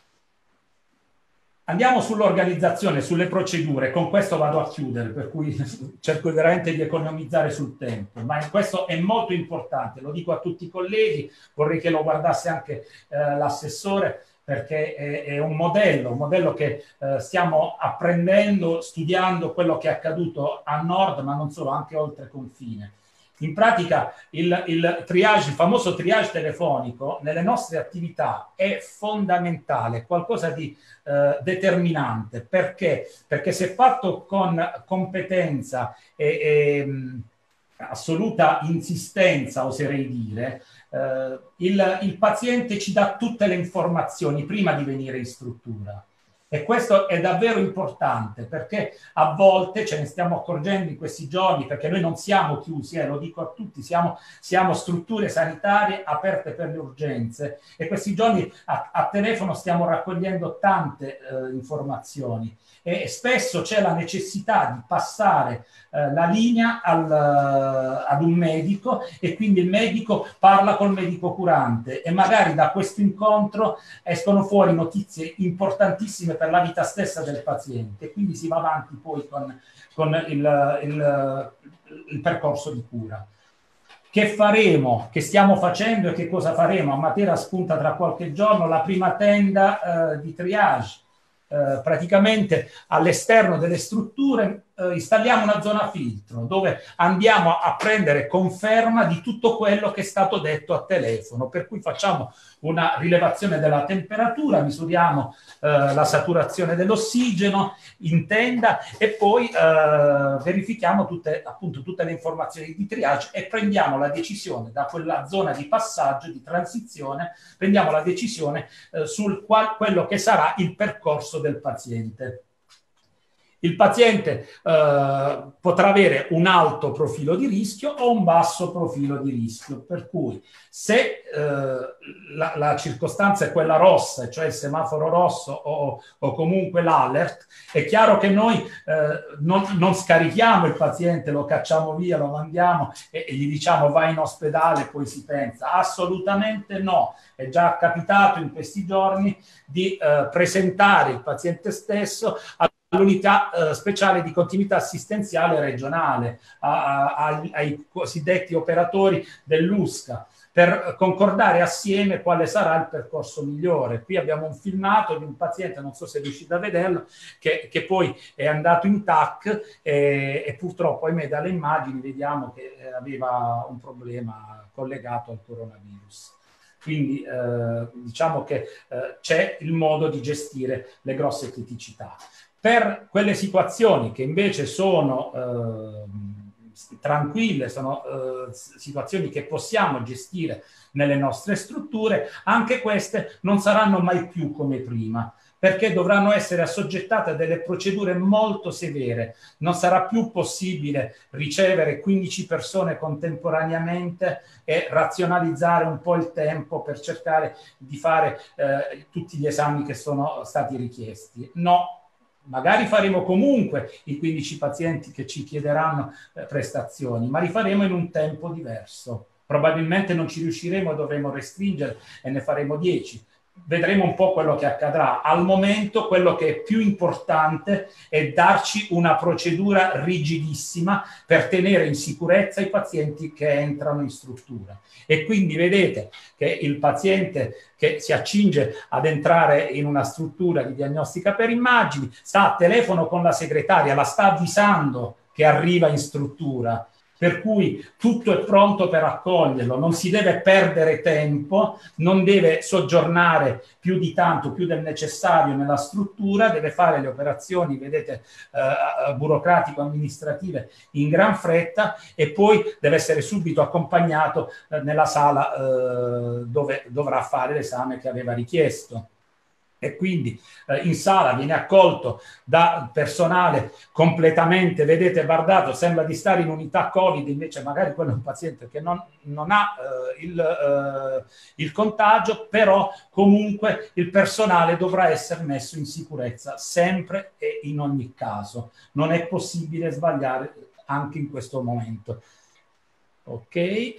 Andiamo sull'organizzazione, sulle procedure. Con questo vado a chiudere, per cui cerco veramente di economizzare sul tempo. Ma questo è molto importante, lo dico a tutti i colleghi, vorrei che lo guardasse anche eh, l'assessore, perché è, è un modello, un modello che eh, stiamo apprendendo, studiando quello che è accaduto a nord, ma non solo, anche oltre confine. In pratica il, il triage, il famoso triage telefonico nelle nostre attività è fondamentale, qualcosa di eh, determinante. Perché? Perché se fatto con competenza e, e mh, assoluta insistenza, oserei dire, eh, il, il paziente ci dà tutte le informazioni prima di venire in struttura. E questo è davvero importante, perché a volte ce ne stiamo accorgendo in questi giorni, perché noi non siamo chiusi, eh, lo dico a tutti, siamo, siamo strutture sanitarie aperte per le urgenze, e questi giorni a, a telefono stiamo raccogliendo tante eh, informazioni, e spesso c'è la necessità di passare eh, la linea al, ad un medico, e quindi il medico parla col medico curante, e magari da questo incontro escono fuori notizie importantissime per la vita stessa del paziente, quindi si va avanti poi con, con il, il, il percorso di cura. Che faremo, che stiamo facendo e che cosa faremo? A Matera spunta tra qualche giorno la prima tenda eh, di triage. Eh, praticamente all'esterno delle strutture eh, installiamo una zona filtro dove andiamo a prendere conferma di tutto quello che è stato detto a telefono, per cui facciamo una rilevazione della temperatura, misuriamo eh, la saturazione dell'ossigeno in tenda e poi eh, verifichiamo tutte, appunto, tutte le informazioni di triage e prendiamo la decisione da quella zona di passaggio, di transizione, prendiamo la decisione eh, sul qual, quello che sarà il percorso del paziente. Il paziente eh, potrà avere un alto profilo di rischio o un basso profilo di rischio, per cui se eh, la, la circostanza è quella rossa, cioè il semaforo rosso o, o comunque l'alert, è chiaro che noi eh, non, non scarichiamo il paziente, lo cacciamo via, lo mandiamo e, e gli diciamo vai in ospedale, poi si pensa. Assolutamente no. È già capitato in questi giorni di eh, presentare il paziente stesso a all'unità eh, speciale di continuità assistenziale regionale, a, a, ai cosiddetti operatori dell'U S C A, per concordare assieme quale sarà il percorso migliore. Qui abbiamo un filmato di un paziente, non so se riuscite a vederlo, che, che poi è andato in T A C e, e purtroppo, ahimè, dalle immagini vediamo che aveva un problema collegato al coronavirus. Quindi eh, diciamo che eh, c'è il modo di gestire le grosse criticità. Per quelle situazioni che invece sono eh, tranquille, sono eh, situazioni che possiamo gestire nelle nostre strutture, anche queste non saranno mai più come prima, perché dovranno essere assoggettate a delle procedure molto severe. Non sarà più possibile ricevere quindici persone contemporaneamente e razionalizzare un po' il tempo per cercare di fare eh, tutti gli esami che sono stati richiesti. No. Magari faremo comunque i quindici pazienti che ci chiederanno eh, prestazioni, ma li faremo in un tempo diverso. Probabilmente non ci riusciremo e dovremo restringere e ne faremo dieci. Vedremo un po' quello che accadrà. Al momento quello che è più importante è darci una procedura rigidissima per tenere in sicurezza i pazienti che entrano in struttura. E quindi vedete che il paziente che si accinge ad entrare in una struttura di diagnostica per immagini sta a telefono con la segretaria, la sta avvisando che arriva in struttura. per cui tutto è pronto per accoglierlo, non si deve perdere tempo, non deve soggiornare più di tanto, più del necessario nella struttura, deve fare le operazioni, vedete, eh, burocratico-amministrative in gran fretta e poi deve essere subito accompagnato eh, nella sala eh, dove dovrà fare l'esame che aveva richiesto. E quindi eh, in sala viene accolto da personale completamente, vedete, bardato, sembra di stare in unità Covid, invece magari quello è un paziente che non, non ha eh, il, eh, il contagio, però comunque il personale dovrà essere messo in sicurezza sempre e in ogni caso. Non è possibile sbagliare anche in questo momento. Ok.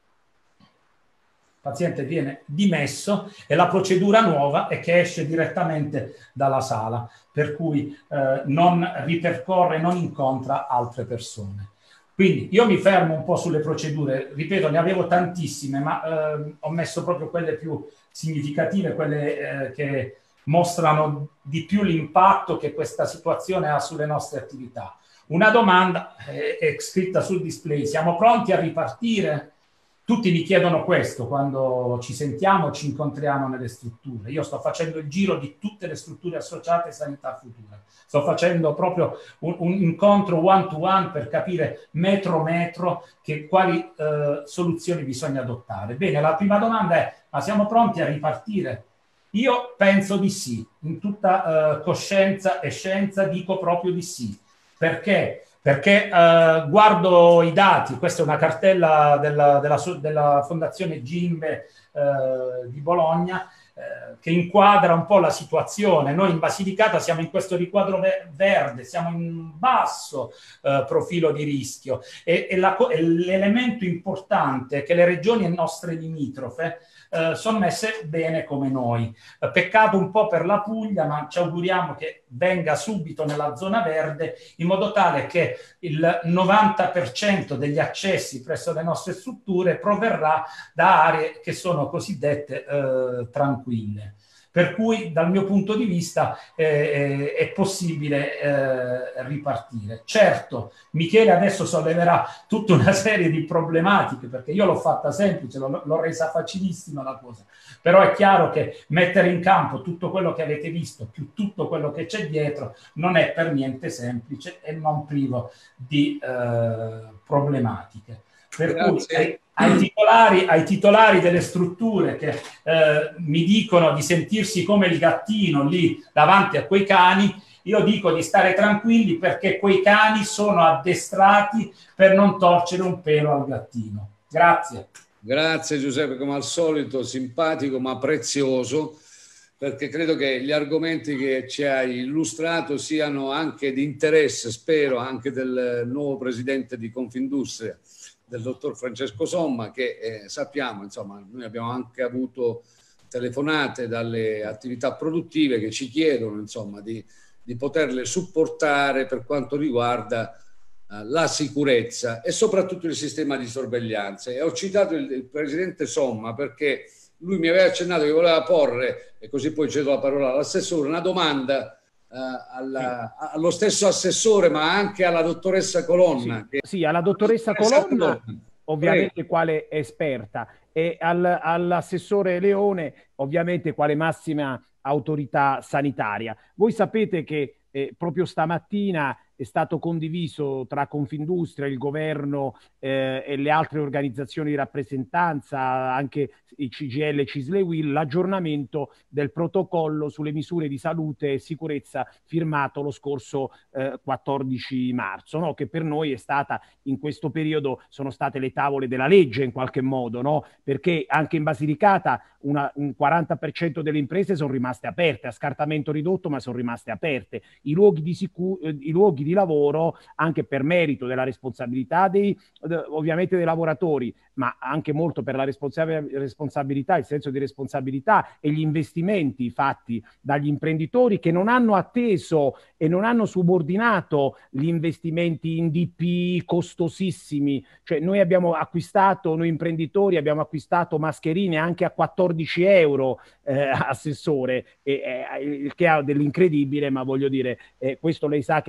Il paziente viene dimesso e la procedura nuova è che esce direttamente dalla sala, per cui eh, non ripercorre, non incontra altre persone. Quindi io mi fermo un po' sulle procedure, ripeto, ne avevo tantissime, ma eh, ho messo proprio quelle più significative, quelle eh, che mostrano di più l'impatto che questa situazione ha sulle nostre attività. Una domanda è, è scritta sul display: siamo pronti a ripartire? Tutti mi chiedono questo quando ci sentiamo, ci incontriamo nelle strutture. Io sto facendo il giro di tutte le strutture associate a Sanità Futura. Sto facendo proprio un, un incontro one to one per capire metro metro che, quali eh, soluzioni bisogna adottare. Bene, la prima domanda è: ma siamo pronti a ripartire? Io penso di sì, in tutta eh, coscienza e scienza dico proprio di sì. Perché? Perché eh, guardo i dati, questa è una cartella della, della, della Fondazione Gimbe eh, di Bologna, eh, che inquadra un po' la situazione. Noi in Basilicata siamo in questo riquadro verde, siamo in basso eh, profilo di rischio e, e, la, e l'elemento importante è che le regioni nostre limitrofe Uh, sono messe bene come noi. Uh, peccato un po' per la Puglia, ma ci auguriamo che venga subito nella zona verde, in modo tale che il novanta per cento degli accessi presso le nostre strutture proverrà da aree che sono cosiddette uh, tranquille. Per cui dal mio punto di vista eh, è possibile eh, ripartire. Certo, Michele adesso solleverà tutta una serie di problematiche, perché io l'ho fatta semplice, l'ho, l'ho resa facilissima la cosa, però è chiaro che mettere in campo tutto quello che avete visto, più tutto quello che c'è dietro, non è per niente semplice e non privo di eh, problematiche. Per cui ai, ai, titolari, ai titolari delle strutture che eh, mi dicono di sentirsi come il gattino lì davanti a quei cani, io dico di stare tranquilli, perché quei cani sono addestrati per non torcere un pelo al gattino. Grazie. Grazie Giuseppe, come al solito simpatico ma prezioso, perché credo che gli argomenti che ci hai illustrato siano anche di interesse, spero, anche del nuovo presidente di Confindustria, del dottor Francesco Somma, che eh, sappiamo, insomma, noi abbiamo anche avuto telefonate dalle attività produttive che ci chiedono, insomma, di, di poterle supportare per quanto riguarda uh, la sicurezza e soprattutto il sistema di sorveglianza. E ho citato il, il presidente Somma perché lui mi aveva accennato che voleva porre, e così poi cedo la parola all'assessore, una domanda Uh, alla, sì. allo stesso assessore, ma anche alla dottoressa Colonna. Sì, che... sì alla dottoressa Colonna, ovviamente Prego. quale esperta, e al, all'assessore Leone, ovviamente quale massima autorità sanitaria. Voi sapete che eh, proprio stamattina è stato condiviso tra Confindustria, il governo eh, e le altre organizzazioni di rappresentanza, anche i C G I L, Cisle e U I L, l'aggiornamento del protocollo sulle misure di salute e sicurezza firmato lo scorso eh, quattordici marzo, no? Che per noi è stata, in questo periodo, sono state le tavole della legge in qualche modo, no? Perché anche in Basilicata una, un quaranta per cento delle imprese sono rimaste aperte, a scartamento ridotto, ma sono rimaste aperte. I luoghi di, sicu- i luoghi di lavoro, anche per merito della responsabilità dei, ovviamente dei lavoratori, ma anche molto per la responsabilità, il senso di responsabilità e gli investimenti fatti dagli imprenditori, che non hanno atteso e non hanno subordinato gli investimenti in D P costosissimi. Cioè noi abbiamo acquistato, noi imprenditori abbiamo acquistato mascherine anche a quattordici euro, eh, assessore, eh, eh, che ha dell'incredibile, ma voglio dire, eh, questo lei sa che nei primi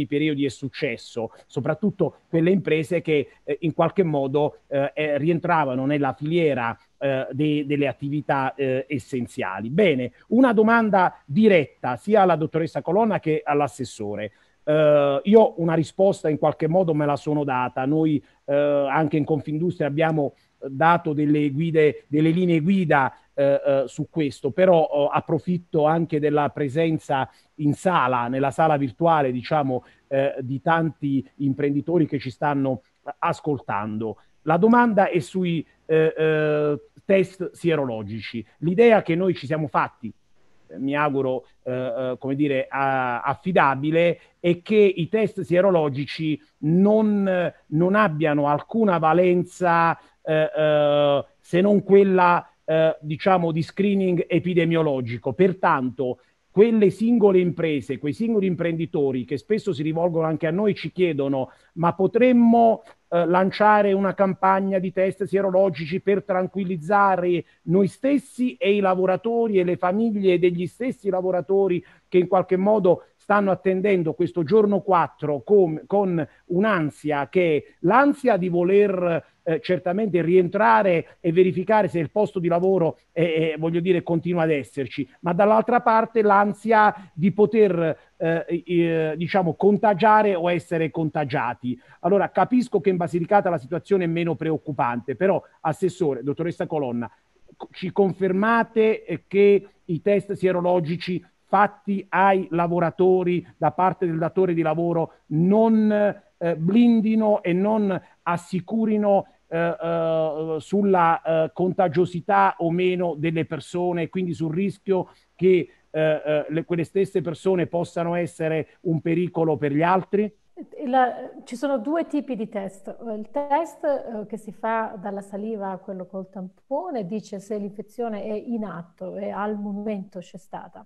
ultimi periodi è successo, soprattutto quelle imprese che eh, in qualche modo eh, eh, rientravano nella filiera eh, de, delle attività eh, essenziali. Bene, una domanda diretta sia alla dottoressa Colonna che all'assessore. Uh, io una risposta in qualche modo me la sono data. Noi uh, anche in Confindustria abbiamo dato delle guide, delle linee guida uh, uh, su questo, però uh, approfitto anche della presenza in sala, nella sala virtuale, diciamo, uh, di tanti imprenditori che ci stanno ascoltando. La domanda è sui uh, uh, test sierologici. L'idea che noi ci siamo fatti, mi auguro eh, come dire a, affidabile, è che i test sierologici non, non abbiano alcuna valenza eh, eh, se non quella eh, diciamo di screening epidemiologico. Pertanto quelle singole imprese, quei singoli imprenditori che spesso si rivolgono anche a noi, ci chiedono: ma potremmo eh, lanciare una campagna di test sierologici per tranquillizzare noi stessi e i lavoratori e le famiglie degli stessi lavoratori che in qualche modo stanno attendendo questo giorno quattro con, con un'ansia, che è l'ansia di voler eh, certamente rientrare e verificare se il posto di lavoro è, è, voglio dire, continua ad esserci, ma dall'altra parte l'ansia di poter eh, eh, diciamo contagiare o essere contagiati. Allora capisco che in Basilicata la situazione è meno preoccupante, però assessore, dottoressa Colonna, ci confermate che i test sierologici fatti ai lavoratori da parte del datore di lavoro non eh, blindino e non assicurino eh, eh, sulla eh, contagiosità o meno delle persone, quindi sul rischio che eh, eh, le, quelle stesse persone possano essere un pericolo per gli altri? La, ci sono due tipi di test. Il test eh, che si fa dalla saliva a quello col tampone dice se l'infezione è in atto e al momento c'è stata.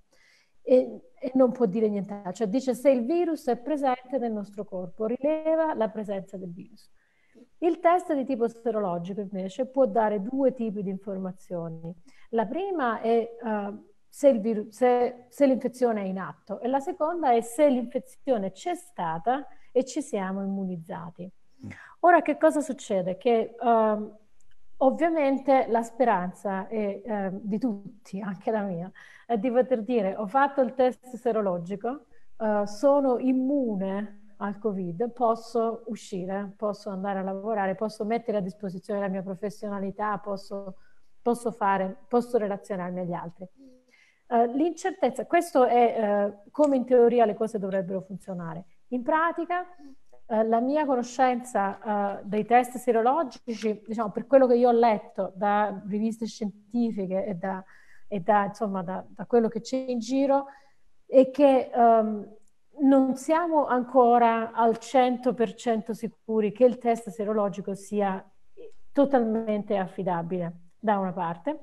E, e non può dire nient'altro, cioè dice se il virus è presente nel nostro corpo, rileva la presenza del virus. Il test di tipo serologico invece può dare due tipi di informazioni. La prima è uh, se, il virus, se, se l'infezione è in atto, e la seconda è se l'infezione c'è stata e ci siamo immunizzati. Ora che cosa succede? Che uh, ovviamente la speranza è eh, di tutti, anche la mia, è di poter dire: ho fatto il test serologico, eh, sono immune al Covid, posso uscire, posso andare a lavorare, posso mettere a disposizione la mia professionalità, posso, posso fare, posso relazionarmi agli altri. Uh, l'incertezza, questo è uh, come in teoria le cose dovrebbero funzionare. In pratica, Uh, la mia conoscenza uh, dei test sierologici, diciamo, per quello che io ho letto da riviste scientifiche e da, e da, insomma, da, da quello che c'è in giro, è che um, non siamo ancora al cento per cento sicuri che il test sierologico sia totalmente affidabile, da una parte,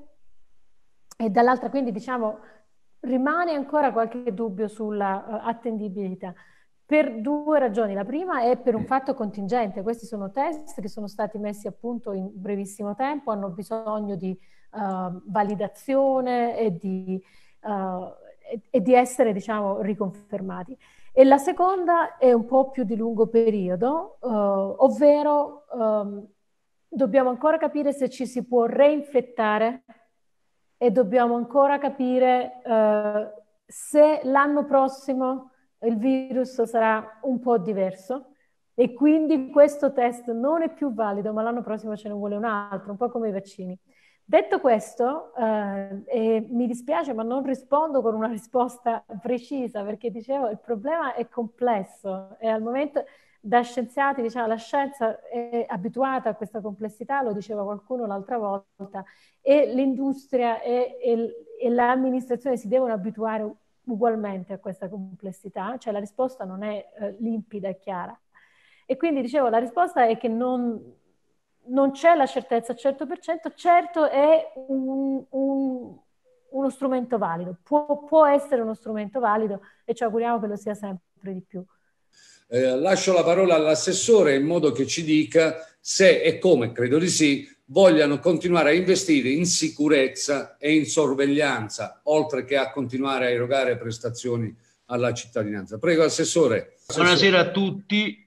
e dall'altra, quindi, diciamo, rimane ancora qualche dubbio sulla uh, attendibilità. Per due ragioni. La prima è per un fatto contingente. Questi sono test che sono stati messi a punto in brevissimo tempo, hanno bisogno di uh, validazione e di, uh, e, e di essere, diciamo, riconfermati. E la seconda è un po' più di lungo periodo, uh, ovvero um, dobbiamo ancora capire se ci si può reinfettare e dobbiamo ancora capire uh, se l'anno prossimo il virus sarà un po' diverso e quindi questo test non è più valido, ma l'anno prossimo ce ne vuole un altro, un po' come i vaccini. Detto questo, eh, e mi dispiace ma non rispondo con una risposta precisa, perché dicevo il problema è complesso e al momento da scienziati, diciamo, la scienza è abituata a questa complessità, lo diceva qualcuno l'altra volta, e l'industria e, e, e l'amministrazione si devono abituare ugualmente a questa complessità, cioè la risposta non è eh, limpida e chiara. E quindi dicevo, la risposta è che non, non c'è la certezza al cento per cento, certo è un, un, uno strumento valido, può, può essere uno strumento valido e ci auguriamo che lo sia sempre di più. Eh, lascio la parola all'assessore in modo che ci dica se e come, credo di sì, vogliano continuare a investire in sicurezza e in sorveglianza, oltre che a continuare a erogare prestazioni alla cittadinanza. Prego, Assessore. Assessore. Buonasera a tutti.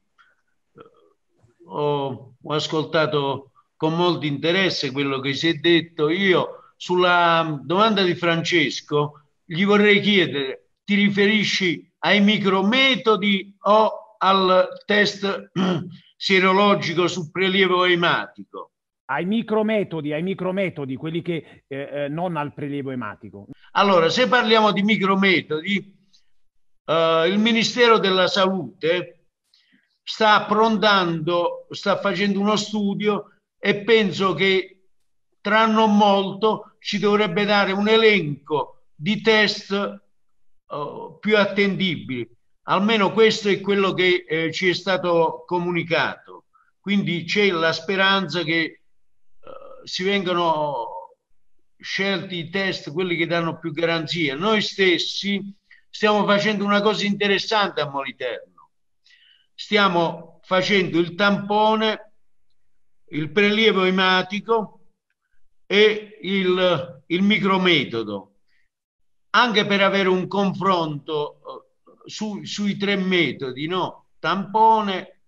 Ho, ho ascoltato con molto interesse quello che si è detto. Io sulla domanda di Francesco gli vorrei chiedere, ti riferisci ai micrometodi o al test sierologico sul prelievo ematico? Ai micrometodi, ai micrometodi, quelli che eh, eh, non al prelievo ematico. Allora, se parliamo di micrometodi, eh, il Ministero della Salute sta approntando, sta facendo uno studio e penso che tra non molto ci dovrebbe dare un elenco di test eh, più attendibili. Almeno questo è quello che eh, ci è stato comunicato. Quindi c'è la speranza che si vengano scelti i test, quelli che danno più garanzia. Noi stessi stiamo facendo una cosa interessante a Moliterno. Stiamo facendo il tampone, il prelievo ematico e il, il micrometodo, anche per avere un confronto su, sui tre metodi, no? Tampone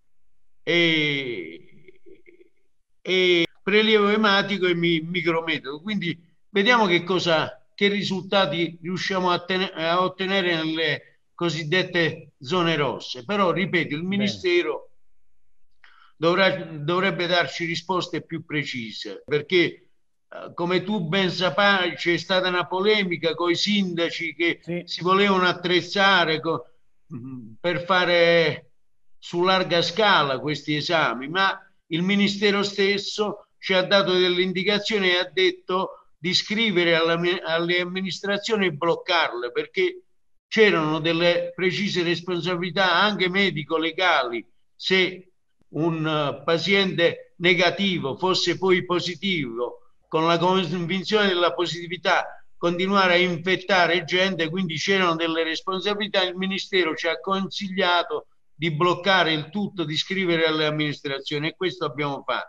e, e prelievo ematico e mi, micrometodo. Quindi vediamo che cosa, che risultati riusciamo a, a ottenere nelle cosiddette zone rosse. Però, ripeto, il Ministero dovrà, dovrebbe darci risposte più precise, perché eh, come tu ben saprai c'è stata una polemica con i sindaci che sì. si volevano attrezzare co, per fare su larga scala questi esami, ma il Ministero stesso ci ha dato delle indicazioni e ha detto di scrivere alla, alle amministrazioni e bloccarle, perché c'erano delle precise responsabilità anche medico-legali. Se un uh, paziente negativo fosse poi positivo, con la convinzione della positività, continuare a infettare gente, quindi c'erano delle responsabilità. Il Ministero ci ha consigliato di bloccare il tutto, di scrivere alle amministrazioni, e questo abbiamo fatto.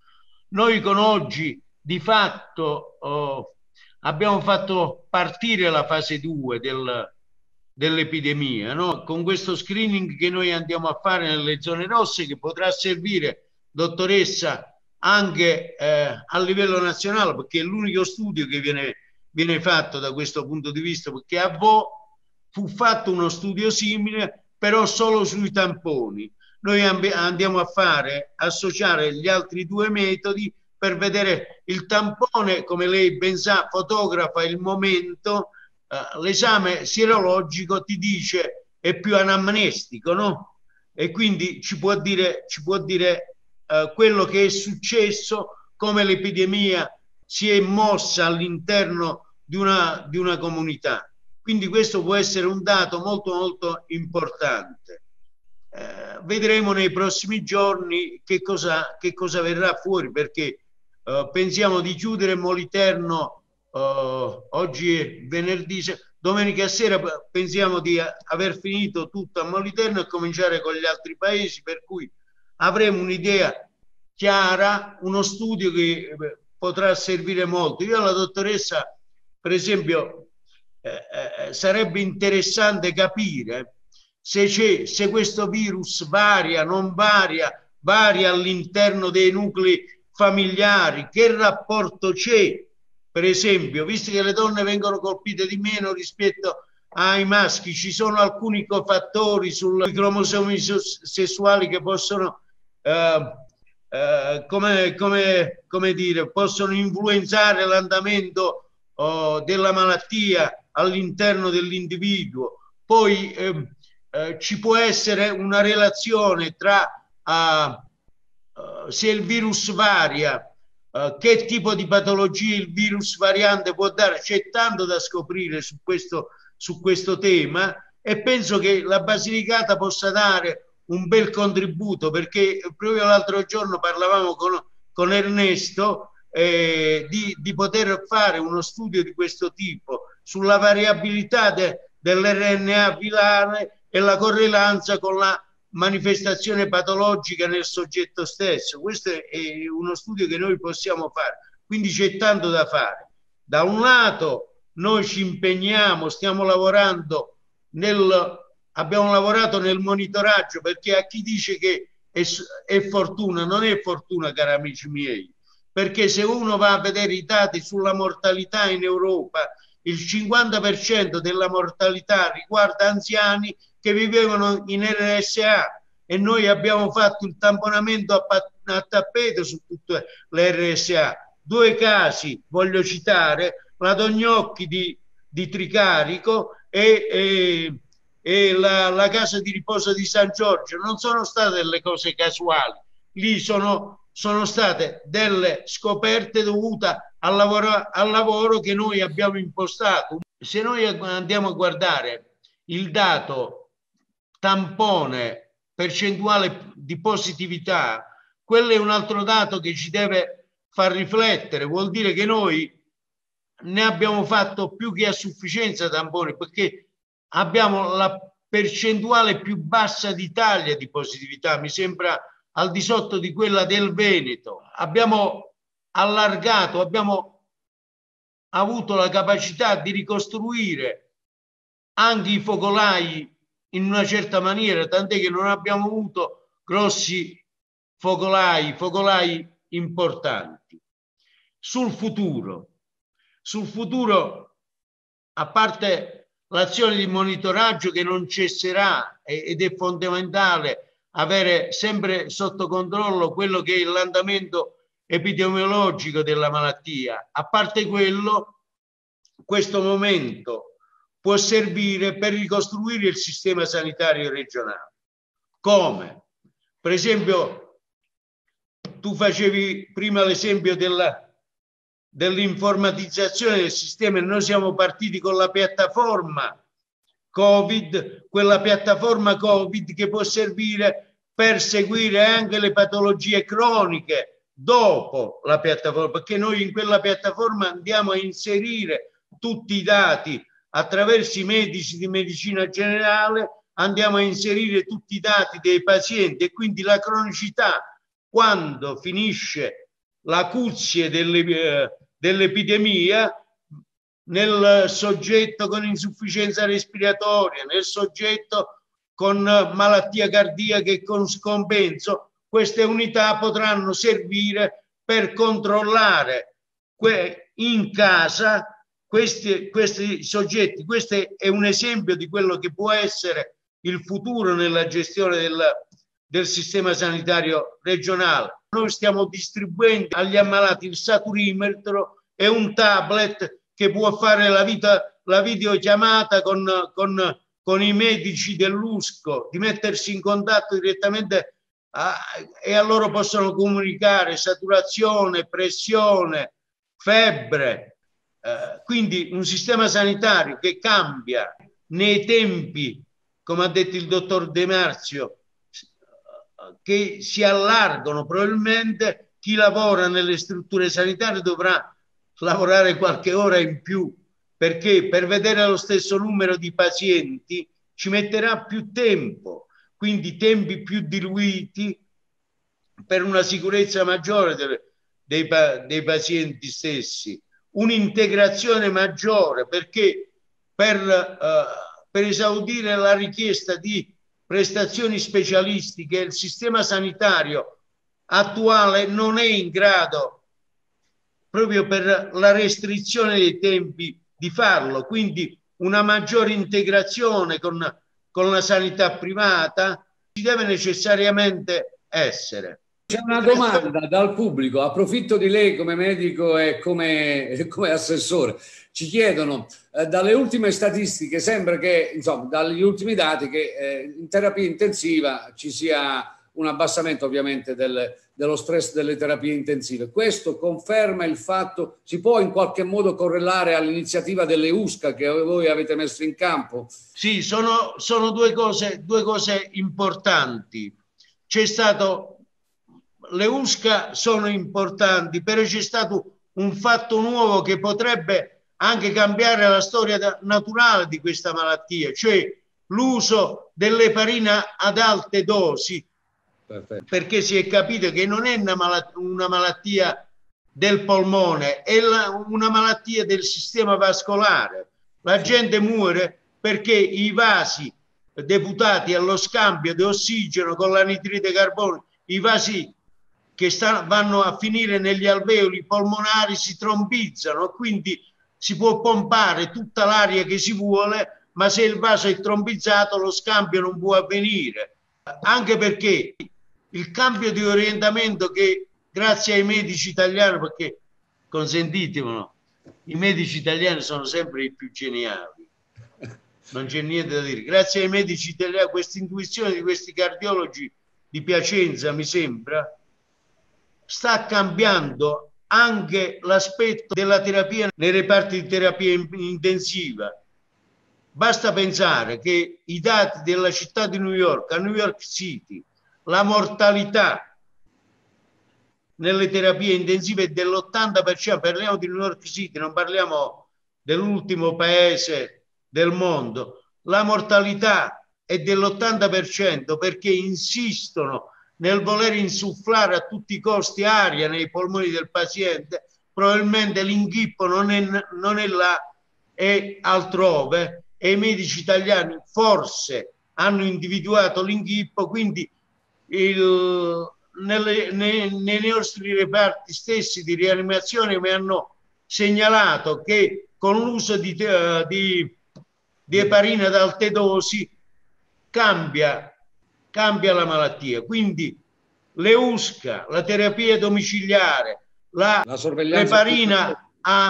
Noi con oggi di fatto oh, abbiamo fatto partire la fase due del, dell'epidemia, no? Con questo screening che noi andiamo a fare nelle zone rosse, che potrà servire, dottoressa, anche eh, a livello nazionale, perché è l'unico studio che viene, viene fatto da questo punto di vista, perché a Vo fu fatto uno studio simile, però solo sui tamponi. Noi andiamo a fare, associare gli altri due metodi per vedere il tampone, come lei ben sa, fotografa il momento, eh, l'esame sierologico ti dice è più anamnestico, no? E quindi ci può dire, ci può dire eh, quello che è successo, come l'epidemia si è mossa all'interno di una, di una comunità. Quindi questo può essere un dato molto molto importante. Eh, vedremo nei prossimi giorni che cosa, che cosa verrà fuori, perché eh, pensiamo di chiudere Moliterno, eh, oggi è venerdì, domenica sera pensiamo di aver finito tutto a Moliterno e cominciare con gli altri paesi, per cui avremo un'idea chiara, uno studio che eh, potrà servire molto. Io alla dottoressa, per esempio, eh, eh, sarebbe interessante capire se c'è, se questo virus varia, non varia, varia all'interno dei nuclei familiari, che rapporto c'è, per esempio, visto che le donne vengono colpite di meno rispetto ai maschi, ci sono alcuni cofattori sui cromosomi sessuali che possono, eh, eh, come, come, come dire, possono influenzare l'andamento oh, della malattia all'interno dell'individuo. Poi eh, Eh, ci può essere una relazione tra uh, uh, se il virus varia, uh, che tipo di patologie il virus variante può dare. C'è tanto da scoprire su questo, su questo tema, e penso che la Basilicata possa dare un bel contributo, perché proprio l'altro giorno parlavamo con, con Ernesto eh, di, di poter fare uno studio di questo tipo sulla variabilità de, dell'erre enne a virale e la correlanza con la manifestazione patologica nel soggetto stesso. Questo è uno studio che noi possiamo fare, quindi c'è tanto da fare. Da un lato noi ci impegniamo, stiamo lavorando nel, abbiamo lavorato nel monitoraggio, perché a chi dice che è, è fortuna, non è fortuna, cari amici miei, perché se uno va a vedere i dati sulla mortalità in Europa, il cinquanta per cento della mortalità riguarda anziani che vivevano in R S A, e noi abbiamo fatto il tamponamento a, a tappeto su tutte le R S A. Due casi voglio citare: la Dognocchi di, di Tricarico e, e, e la, la casa di riposo di San Giorgio. Non sono state delle cose casuali, lì sono, sono state delle scoperte dovute al lavoro, al lavoro che noi abbiamo impostato. Se noi andiamo a guardare il dato tampone percentuale di positività, quello è un altro dato che ci deve far riflettere. Vuol dire che noi ne abbiamo fatto più che a sufficienza tamponi, perché abbiamo la percentuale più bassa d'Italia di positività, mi sembra al di sotto di quella del Veneto. Abbiamo allargato, abbiamo avuto la capacità di ricostruire anche i focolai in una certa maniera, tant'è che non abbiamo avuto grossi focolai, focolai importanti. Sul futuro, sul futuro, a parte l'azione di monitoraggio che non cesserà ed è fondamentale avere sempre sotto controllo quello che è l'andamento epidemiologico della malattia, a parte quello, questo momento può servire per ricostruire il sistema sanitario regionale. Come? Per esempio, tu facevi prima l'esempio della, dell'informatizzazione del sistema, e noi siamo partiti con la piattaforma Covid, quella piattaforma Covid che può servire per seguire anche le patologie croniche dopo la piattaforma, perché noi in quella piattaforma andiamo a inserire tutti i dati attraverso i medici di medicina generale, andiamo a inserire tutti i dati dei pazienti, e quindi la cronicità, quando finisce l'acuzie dell'epidemia, nel soggetto con insufficienza respiratoria, nel soggetto con malattia cardiaca e con scompenso, queste unità potranno servire per controllare in casa Questi, questi soggetti. Questo è un esempio di quello che può essere il futuro nella gestione del, del sistema sanitario regionale. Noi stiamo distribuendo agli ammalati il saturimetro e un tablet che può fare la, vita, la videochiamata con, con, con i medici dell'U S C O, di mettersi in contatto direttamente a, e a loro possono comunicare saturazione, pressione, febbre. Uh, quindi un sistema sanitario che cambia nei tempi, come ha detto il dottor De Marzio, uh, che si allargano. Probabilmente chi lavora nelle strutture sanitarie dovrà lavorare qualche ora in più, perché per vedere lo stesso numero di pazienti ci metterà più tempo, quindi tempi più diluiti per una sicurezza maggiore dei, dei, dei pazienti stessi. Un'integrazione maggiore, perché per, uh, per esaudire la richiesta di prestazioni specialistiche il sistema sanitario attuale non è in grado, proprio per la restrizione dei tempi, di farlo. Quindi una maggiore integrazione con, con la sanità privata ci deve necessariamente essere. C'è una domanda dal pubblico, approfitto di lei come medico e come, come assessore. Ci chiedono, eh, dalle ultime statistiche sembra che, insomma, dagli ultimi dati, che eh, in terapia intensiva ci sia un abbassamento ovviamente del, dello stress delle terapie intensive. Questo conferma il fatto, si può in qualche modo correlare all'iniziativa delle U S C A che voi avete messo in campo? Sì, sono, sono due cose, due cose importanti. C'è stato... Le U S C A sono importanti, però c'è stato un fatto nuovo che potrebbe anche cambiare la storia naturale di questa malattia, cioè l'uso dell'eparina ad alte dosi. Perfetto. Perché si è capito che non è una malattia, una malattia del polmone, è la, una malattia del sistema vascolare. La gente muore perché i vasi deputati allo scambio di ossigeno con l'anidride carbonica, i vasi che stanno, vanno a finire negli alveoli polmonari, si trombizzano, quindi si può pompare tutta l'aria che si vuole, ma se il vaso è trombizzato lo scambio non può avvenire. Anche perché il cambio di orientamento che grazie ai medici italiani, perché consentitemelo, i medici italiani sono sempre i più geniali, non c'è niente da dire, grazie ai medici italiani, questa intuizione di questi cardiologi di Piacenza, mi sembra, sta cambiando anche l'aspetto della terapia nei reparti di terapia intensiva. Basta pensare che i dati della città di New York, a New York City, la mortalità nelle terapie intensive è dell'ottanta per cento, parliamo di New York City, non parliamo dell'ultimo paese del mondo, la mortalità è dell'ottanta per cento perché insistono nel voler insufflare a tutti i costi aria nei polmoni del paziente, probabilmente l'inghippo non è, non è là, è altrove, e i medici italiani forse hanno individuato l'inghippo, quindi il, nelle, nei, nei nostri reparti stessi di rianimazione mi hanno segnalato che con l'uso di, di, di eparina ad alte dosi cambia cambia la malattia. Quindi le U S C A, la terapia domiciliare, la, la l'eparina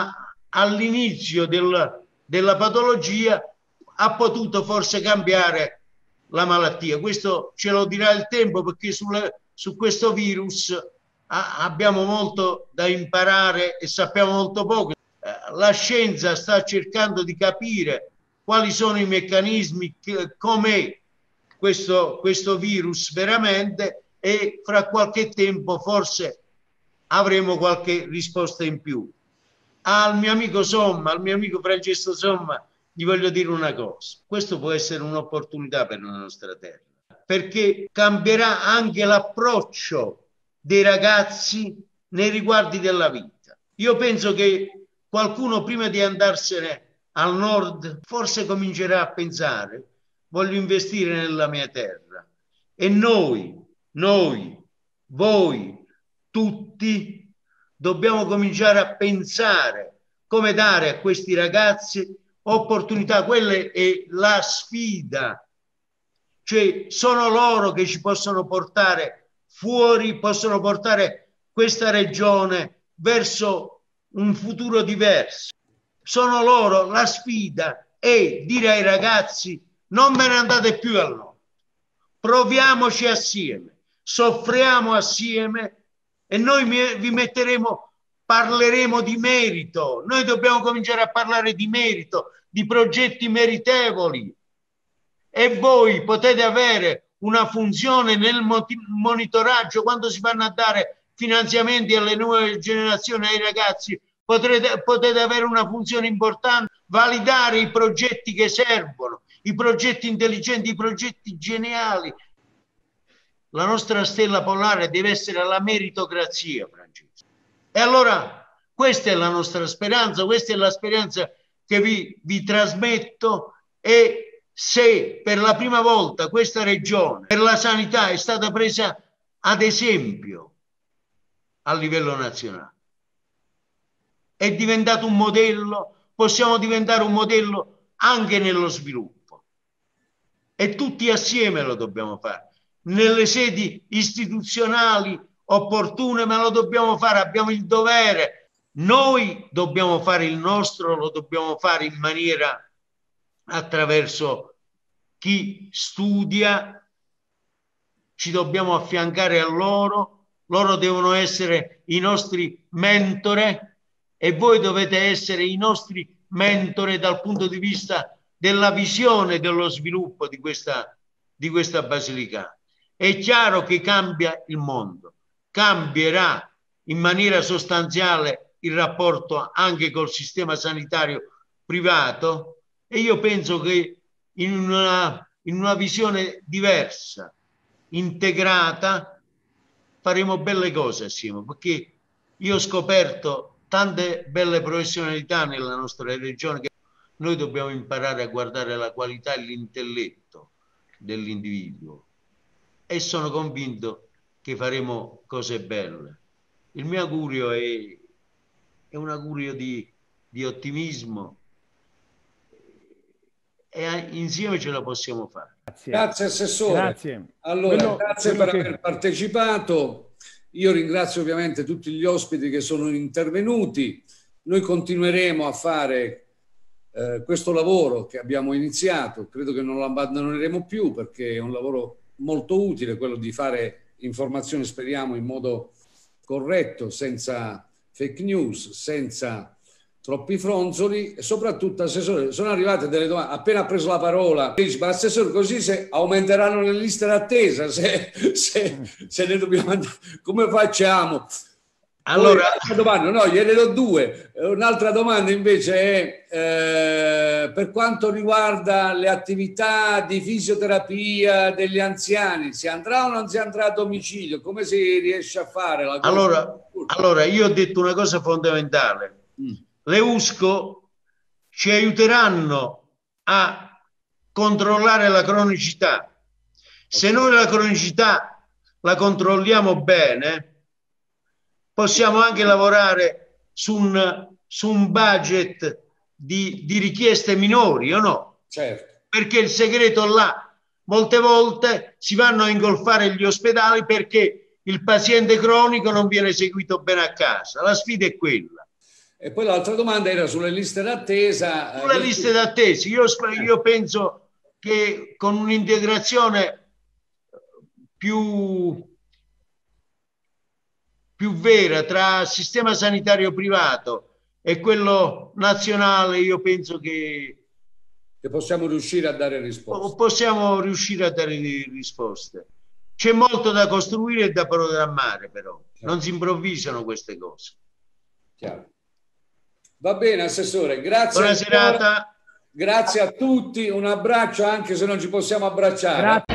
all'inizio del, della patologia ha potuto forse cambiare la malattia. Questo ce lo dirà il tempo, perché sulle, su questo virus a, abbiamo molto da imparare e sappiamo molto poco. La scienza sta cercando di capire quali sono i meccanismi, com'è Questo, questo virus veramente, e fra qualche tempo forse avremo qualche risposta in più. Al mio amico Somma, al mio amico Francesco Somma, gli voglio dire una cosa: questo può essere un'opportunità per la nostra terra, perché cambierà anche l'approccio dei ragazzi nei riguardi della vita. Io penso che qualcuno, prima di andarsene al nord, forse comincerà a pensare: voglio investire nella mia terra. E noi, noi, voi, tutti, dobbiamo cominciare a pensare come dare a questi ragazzi opportunità. Quella è la sfida. Cioè, sono loro che ci possono portare fuori, possono portare questa regione verso un futuro diverso. Sono loro. La sfida è dire ai ragazzi: non ve ne andate più al nord, proviamoci assieme, soffriamo assieme e noi vi metteremo, parleremo di merito. Noi dobbiamo cominciare a parlare di merito, di progetti meritevoli, e voi potete avere una funzione nel monitoraggio quando si vanno a dare finanziamenti alle nuove generazioni, ai ragazzi. Potrete, potete avere una funzione importante, validare i progetti che servono, i progetti intelligenti, i progetti geniali. La nostra stella polare deve essere la meritocrazia, Francesco. E allora questa è la nostra speranza, questa è la speranza che vi, vi trasmetto. E se per la prima volta questa regione per la sanità è stata presa ad esempio a livello nazionale, è diventato un modello, possiamo diventare un modello anche nello sviluppo. E tutti assieme lo dobbiamo fare, nelle sedi istituzionali opportune, ma lo dobbiamo fare, abbiamo il dovere. Noi dobbiamo fare il nostro, lo dobbiamo fare in maniera attraverso chi studia, ci dobbiamo affiancare a loro, loro devono essere i nostri mentore e voi dovete essere i nostri mentore dal punto di vista della visione dello sviluppo di questa, di questa Basilicata. È chiaro che cambia il mondo, cambierà in maniera sostanziale il rapporto anche col sistema sanitario privato, e io penso che in una, in una visione diversa, integrata, faremo belle cose assieme, perché io ho scoperto tante belle professionalità nella nostra regione che noi dobbiamo imparare a guardare la qualità e l'intelletto dell'individuo, e sono convinto che faremo cose belle. Il mio augurio è, è un augurio di, di ottimismo, e insieme ce la possiamo fare. Grazie, grazie Assessore. Grazie. Allora, quello, grazie quello per che... aver partecipato. Io ringrazio ovviamente tutti gli ospiti che sono intervenuti. Noi continueremo a fare eh, questo lavoro che abbiamo iniziato. Credo che non lo abbandoneremo più, perché è un lavoro molto utile, quello di fare informazioni, speriamo, in modo corretto, senza fake news, senza troppi fronzoli, e soprattutto, Assessore, sono arrivate delle domande. Appena ha preso la parola, dice: ma Assessore, così se aumenteranno le liste d'attesa, se, se, se ne dobbiamo andare, come facciamo? Allora, poi, domanda, no, gliene do due. Un'altra domanda invece è eh, per quanto riguarda le attività di fisioterapia degli anziani, si andrà o non si andrà a domicilio? Come si riesce a fare la cosa? Allora, allora io ho detto una cosa fondamentale. Mm. Le U S C O ci aiuteranno a controllare la cronicità. Se noi la cronicità la controlliamo bene, possiamo anche lavorare su un, su un budget di, di richieste minori, o no? Certo. Perché il segreto là, molte volte si vanno a ingolfare gli ospedali perché il paziente cronico non viene seguito bene a casa. La sfida è quella. E poi l'altra domanda era sulle liste d'attesa. Sulle liste d'attesa, io, io penso che con un'integrazione più, più vera tra sistema sanitario privato e quello nazionale, io penso che, che possiamo riuscire a dare risposte. Possiamo riuscire a dare risposte. C'è molto da costruire e da programmare, però. Chiaro. Non si improvvisano queste cose. Chiaro. Va bene, Assessore, grazie. Buona serata. Grazie a tutti, un abbraccio anche se non ci possiamo abbracciare. Grazie.